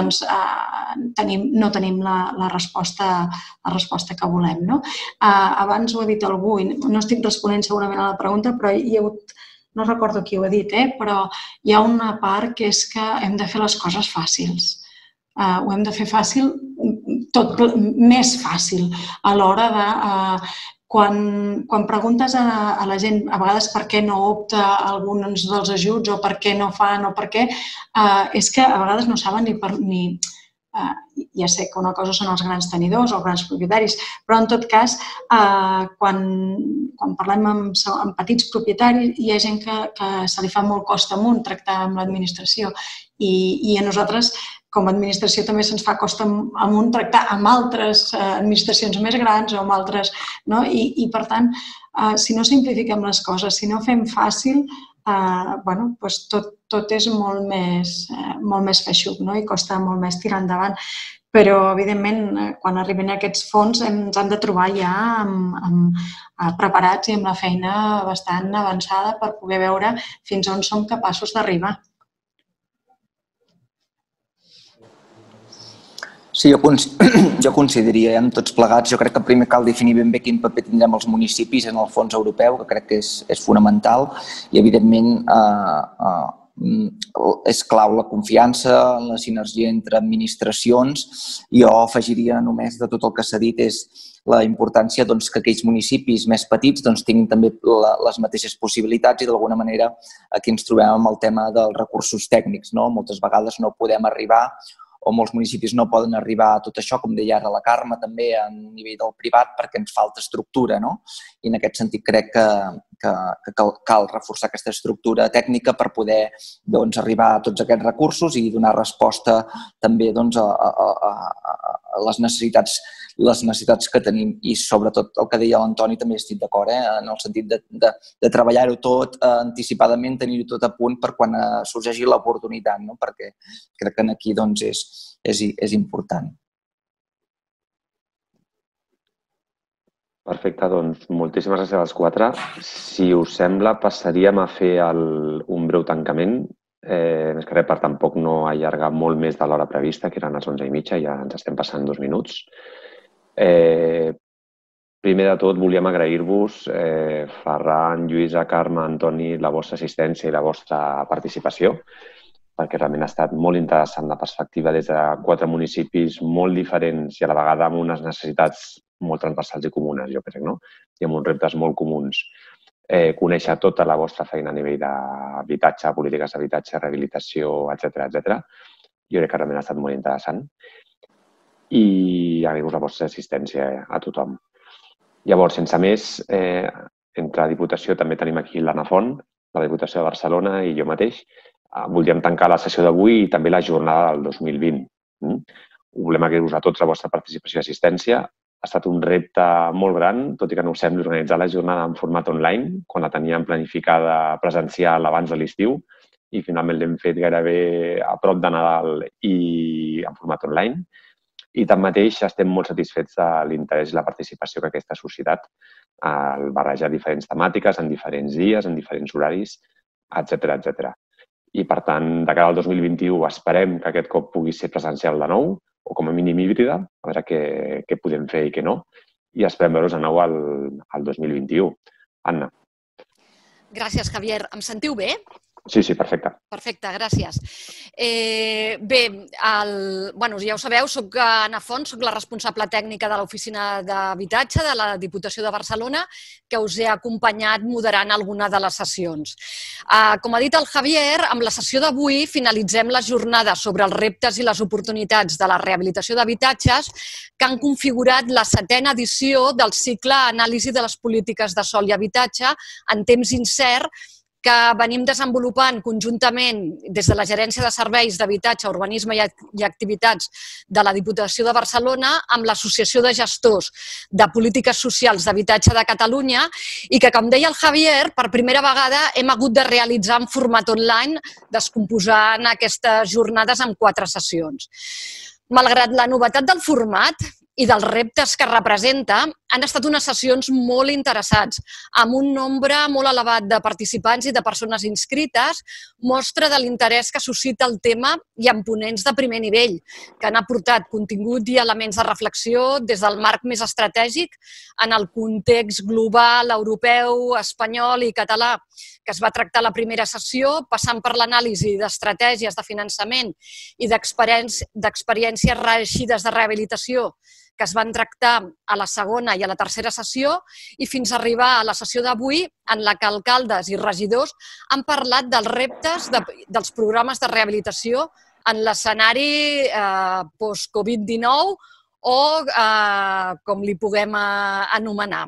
[SPEAKER 3] no tenim la resposta que volem. Abans ho ha dit algú i no estic responent segurament a la pregunta, però hi ha hagut, no recordo qui ho ha dit, però hi ha una part que és que hem de fer les coses fàcils. Ho hem de fer fàcil, tot més fàcil a l'hora de... Quan preguntes a la gent a vegades per què no opta a alguns dels ajuts o per què no fan o per què, és que a vegades no saben ni... Ja sé que una cosa són els grans tenidors o els grans propietaris, però en tot cas, quan parlem amb petits propietaris, hi ha gent que se li fa molt costa amunt tractar amb l'administració i a nosaltres, com a administració, també se'ns fa costa amunt tractar amb altres administracions més grans o amb altres... I, per tant, si no simplifiquem les coses, si no fem fàcil, tot és molt més feixuc i costa molt més tirar endavant. Però, evidentment, quan arriben aquests fons ens han de trobar ja preparats i amb la feina bastant avançada per poder veure fins on som capaços d'arribar.
[SPEAKER 2] Sí, jo coincidiria amb tots plegats. Jo crec que primer cal definir ben bé quin paper tindrem els municipis en el fons europeu, que crec que és fonamental i, evidentment, és clau la confiança, la sinergia entre administracions. Jo afegiria només de tot el que s'ha dit és la importància que aquells municipis més petits tinguin també les mateixes possibilitats i, d'alguna manera, aquí ens trobem amb el tema dels recursos tècnics. Moltes vegades no podem arribar o molts municipis no poden arribar a tot això, com deia ara la Carme, també a nivell del privat, perquè ens falta estructura. I en aquest sentit crec que cal reforçar aquesta estructura tècnica per poder arribar a tots aquests recursos i donar resposta també a les necessitats que tenim. I sobretot el que deia l'Antoni també estic d'acord, en el sentit de treballar-ho tot anticipadament, tenir-ho tot a punt per quan sorgeixi l'oportunitat, perquè crec que aquí és important.
[SPEAKER 1] Perfecte, doncs moltíssimes gràcies als quatre. Si us sembla, passaríem a fer un breu tancament, més que res per tampoc no allargar molt més de l'hora prevista, que eren les 11:30, ja ens estem passant 2 minuts. Primer de tot, volíem agrair-vos, Ferran, Lluïsa, Carme, Antoni, la vostra assistència i la vostra participació, perquè realment ha estat molt interessant la perspectiva des de 4 municipis molt diferents i a la vegada amb unes necessitats molt transversals i comunes, jo crec, no? I amb uns reptes molt comuns. Conèixer tota la vostra feina a nivell d'habitatge, polítiques d'habitatge, rehabilitació, etc. Jo crec que realment ha estat molt interessant. I agrair-vos la vostra assistència a tothom. Llavors, sense més, entre Diputació també tenim aquí l'Anna Font, la Diputació de Barcelona i jo mateix. Voldríem tancar la sessió d'avui i també la jornada del 2020. Volem agrair-vos a tots la vostra participació i assistència. Ha estat un repte molt gran, tot i que no us sembli, organitzar la jornada en format online, quan la teníem planificada presencial abans de l'estiu, i finalment l'hem fet gairebé a prop de Nadal i en format online. I tanmateix estem molt satisfets de l'interès i la participació que aquesta societat al barrejar diferents temàtiques en diferents dies, en diferents horaris, etc. I, per tant, de cara al 2021 esperem que aquest cop pugui ser presencial de nou, o com a mínim híbrida, a veure què podem fer i què no, i esperem veure's de nou al 2021. Anna.
[SPEAKER 6] Gràcies, Javier. Em sentiu bé?
[SPEAKER 1] Sí, perfecte.
[SPEAKER 6] Perfecte, gràcies. Bé, ja ho sabeu, soc Anna Font, soc la responsable tècnica de l'Oficina d'Habitatge de la Diputació de Barcelona, que us he acompanyat moderant alguna de les sessions. Com ha dit el Javier, amb la sessió d'avui finalitzem la jornada sobre els reptes i les oportunitats de la rehabilitació d'habitatges que han configurat la 7a edició del cicle Anàlisi de les polítiques de sòl i habitatge en temps incert, que venim desenvolupant conjuntament des de la Gerència de Serveis d'Habitatge, Urbanisme i Activitats de la Diputació de Barcelona amb l'Associació de Gestors de Polítiques Socials d'Habitatge de Catalunya i que, com deia el Javier, per primera vegada hem hagut de realitzar en format online, descomposant aquestes jornades en 4 sessions. Malgrat la novetat del format i dels reptes que representa, han estat unes sessions molt interessants, amb un nombre molt elevat de participants i de persones inscrites, mostra de l'interès que suscita el tema i amb ponents de primer nivell, que han aportat contingut i elements de reflexió des del marc més estratègic en el context global, europeu, espanyol i català, que es va tractar a la primera sessió, passant per l'anàlisi d'estratègies de finançament i d'experiències reeixides de rehabilitació, que es van tractar a la segona i a la tercera sessió, i fins a arribar a la sessió d'avui, en la que alcaldes i regidors han parlat dels reptes dels programes de rehabilitació en l'escenari post-Covid-19 o com li puguem anomenar.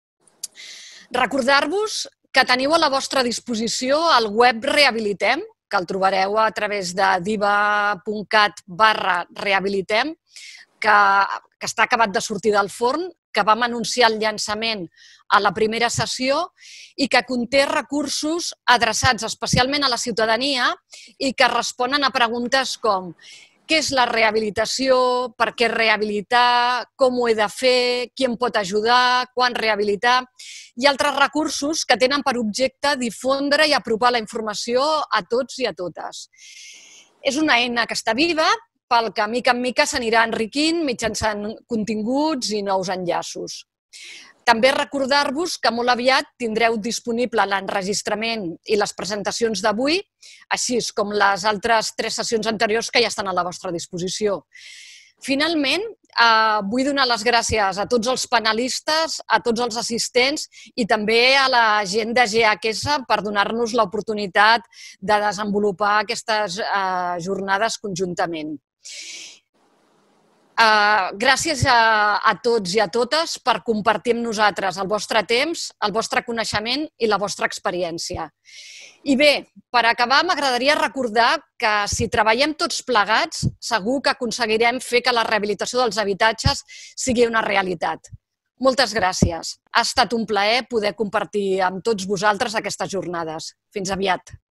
[SPEAKER 6] Recordar-vos que teniu a la vostra disposició el web Rehabilitem, que el trobareu a través de diva.cat/rehabilitem, que està acabat de sortir del forn, que vam anunciar el llançament a la primera sessió i que conté recursos adreçats especialment a la ciutadania i que responen a preguntes com què és la rehabilitació, per què rehabilitar, com ho he de fer, qui em pot ajudar, quan rehabilitar, i altres recursos que tenen per objecte difondre i apropar la informació a tots i a totes. És una eina que està viva, pel que mica en mica s'anirà enriquint mitjançant continguts i nous enllaços. També recordar-vos que molt aviat tindreu disponible l'enregistrament i les presentacions d'avui, així com les altres 3 sessions anteriors que ja estan a la vostra disposició. Finalment, vull donar les gràcies a tots els panelistes, a tots els assistents i també a la gent de GHS per donar-nos l'oportunitat de desenvolupar aquestes jornades conjuntament. Gràcies a tots i a totes per compartir amb nosaltres el vostre temps, el vostre coneixement i la vostra experiència. I bé, per acabar, m'agradaria recordar que si treballem tots plegats, segur que aconseguirem fer que la rehabilitació dels habitatges sigui una realitat. Moltes gràcies. Ha estat un plaer poder compartir amb tots vosaltres aquestes jornades. Fins aviat.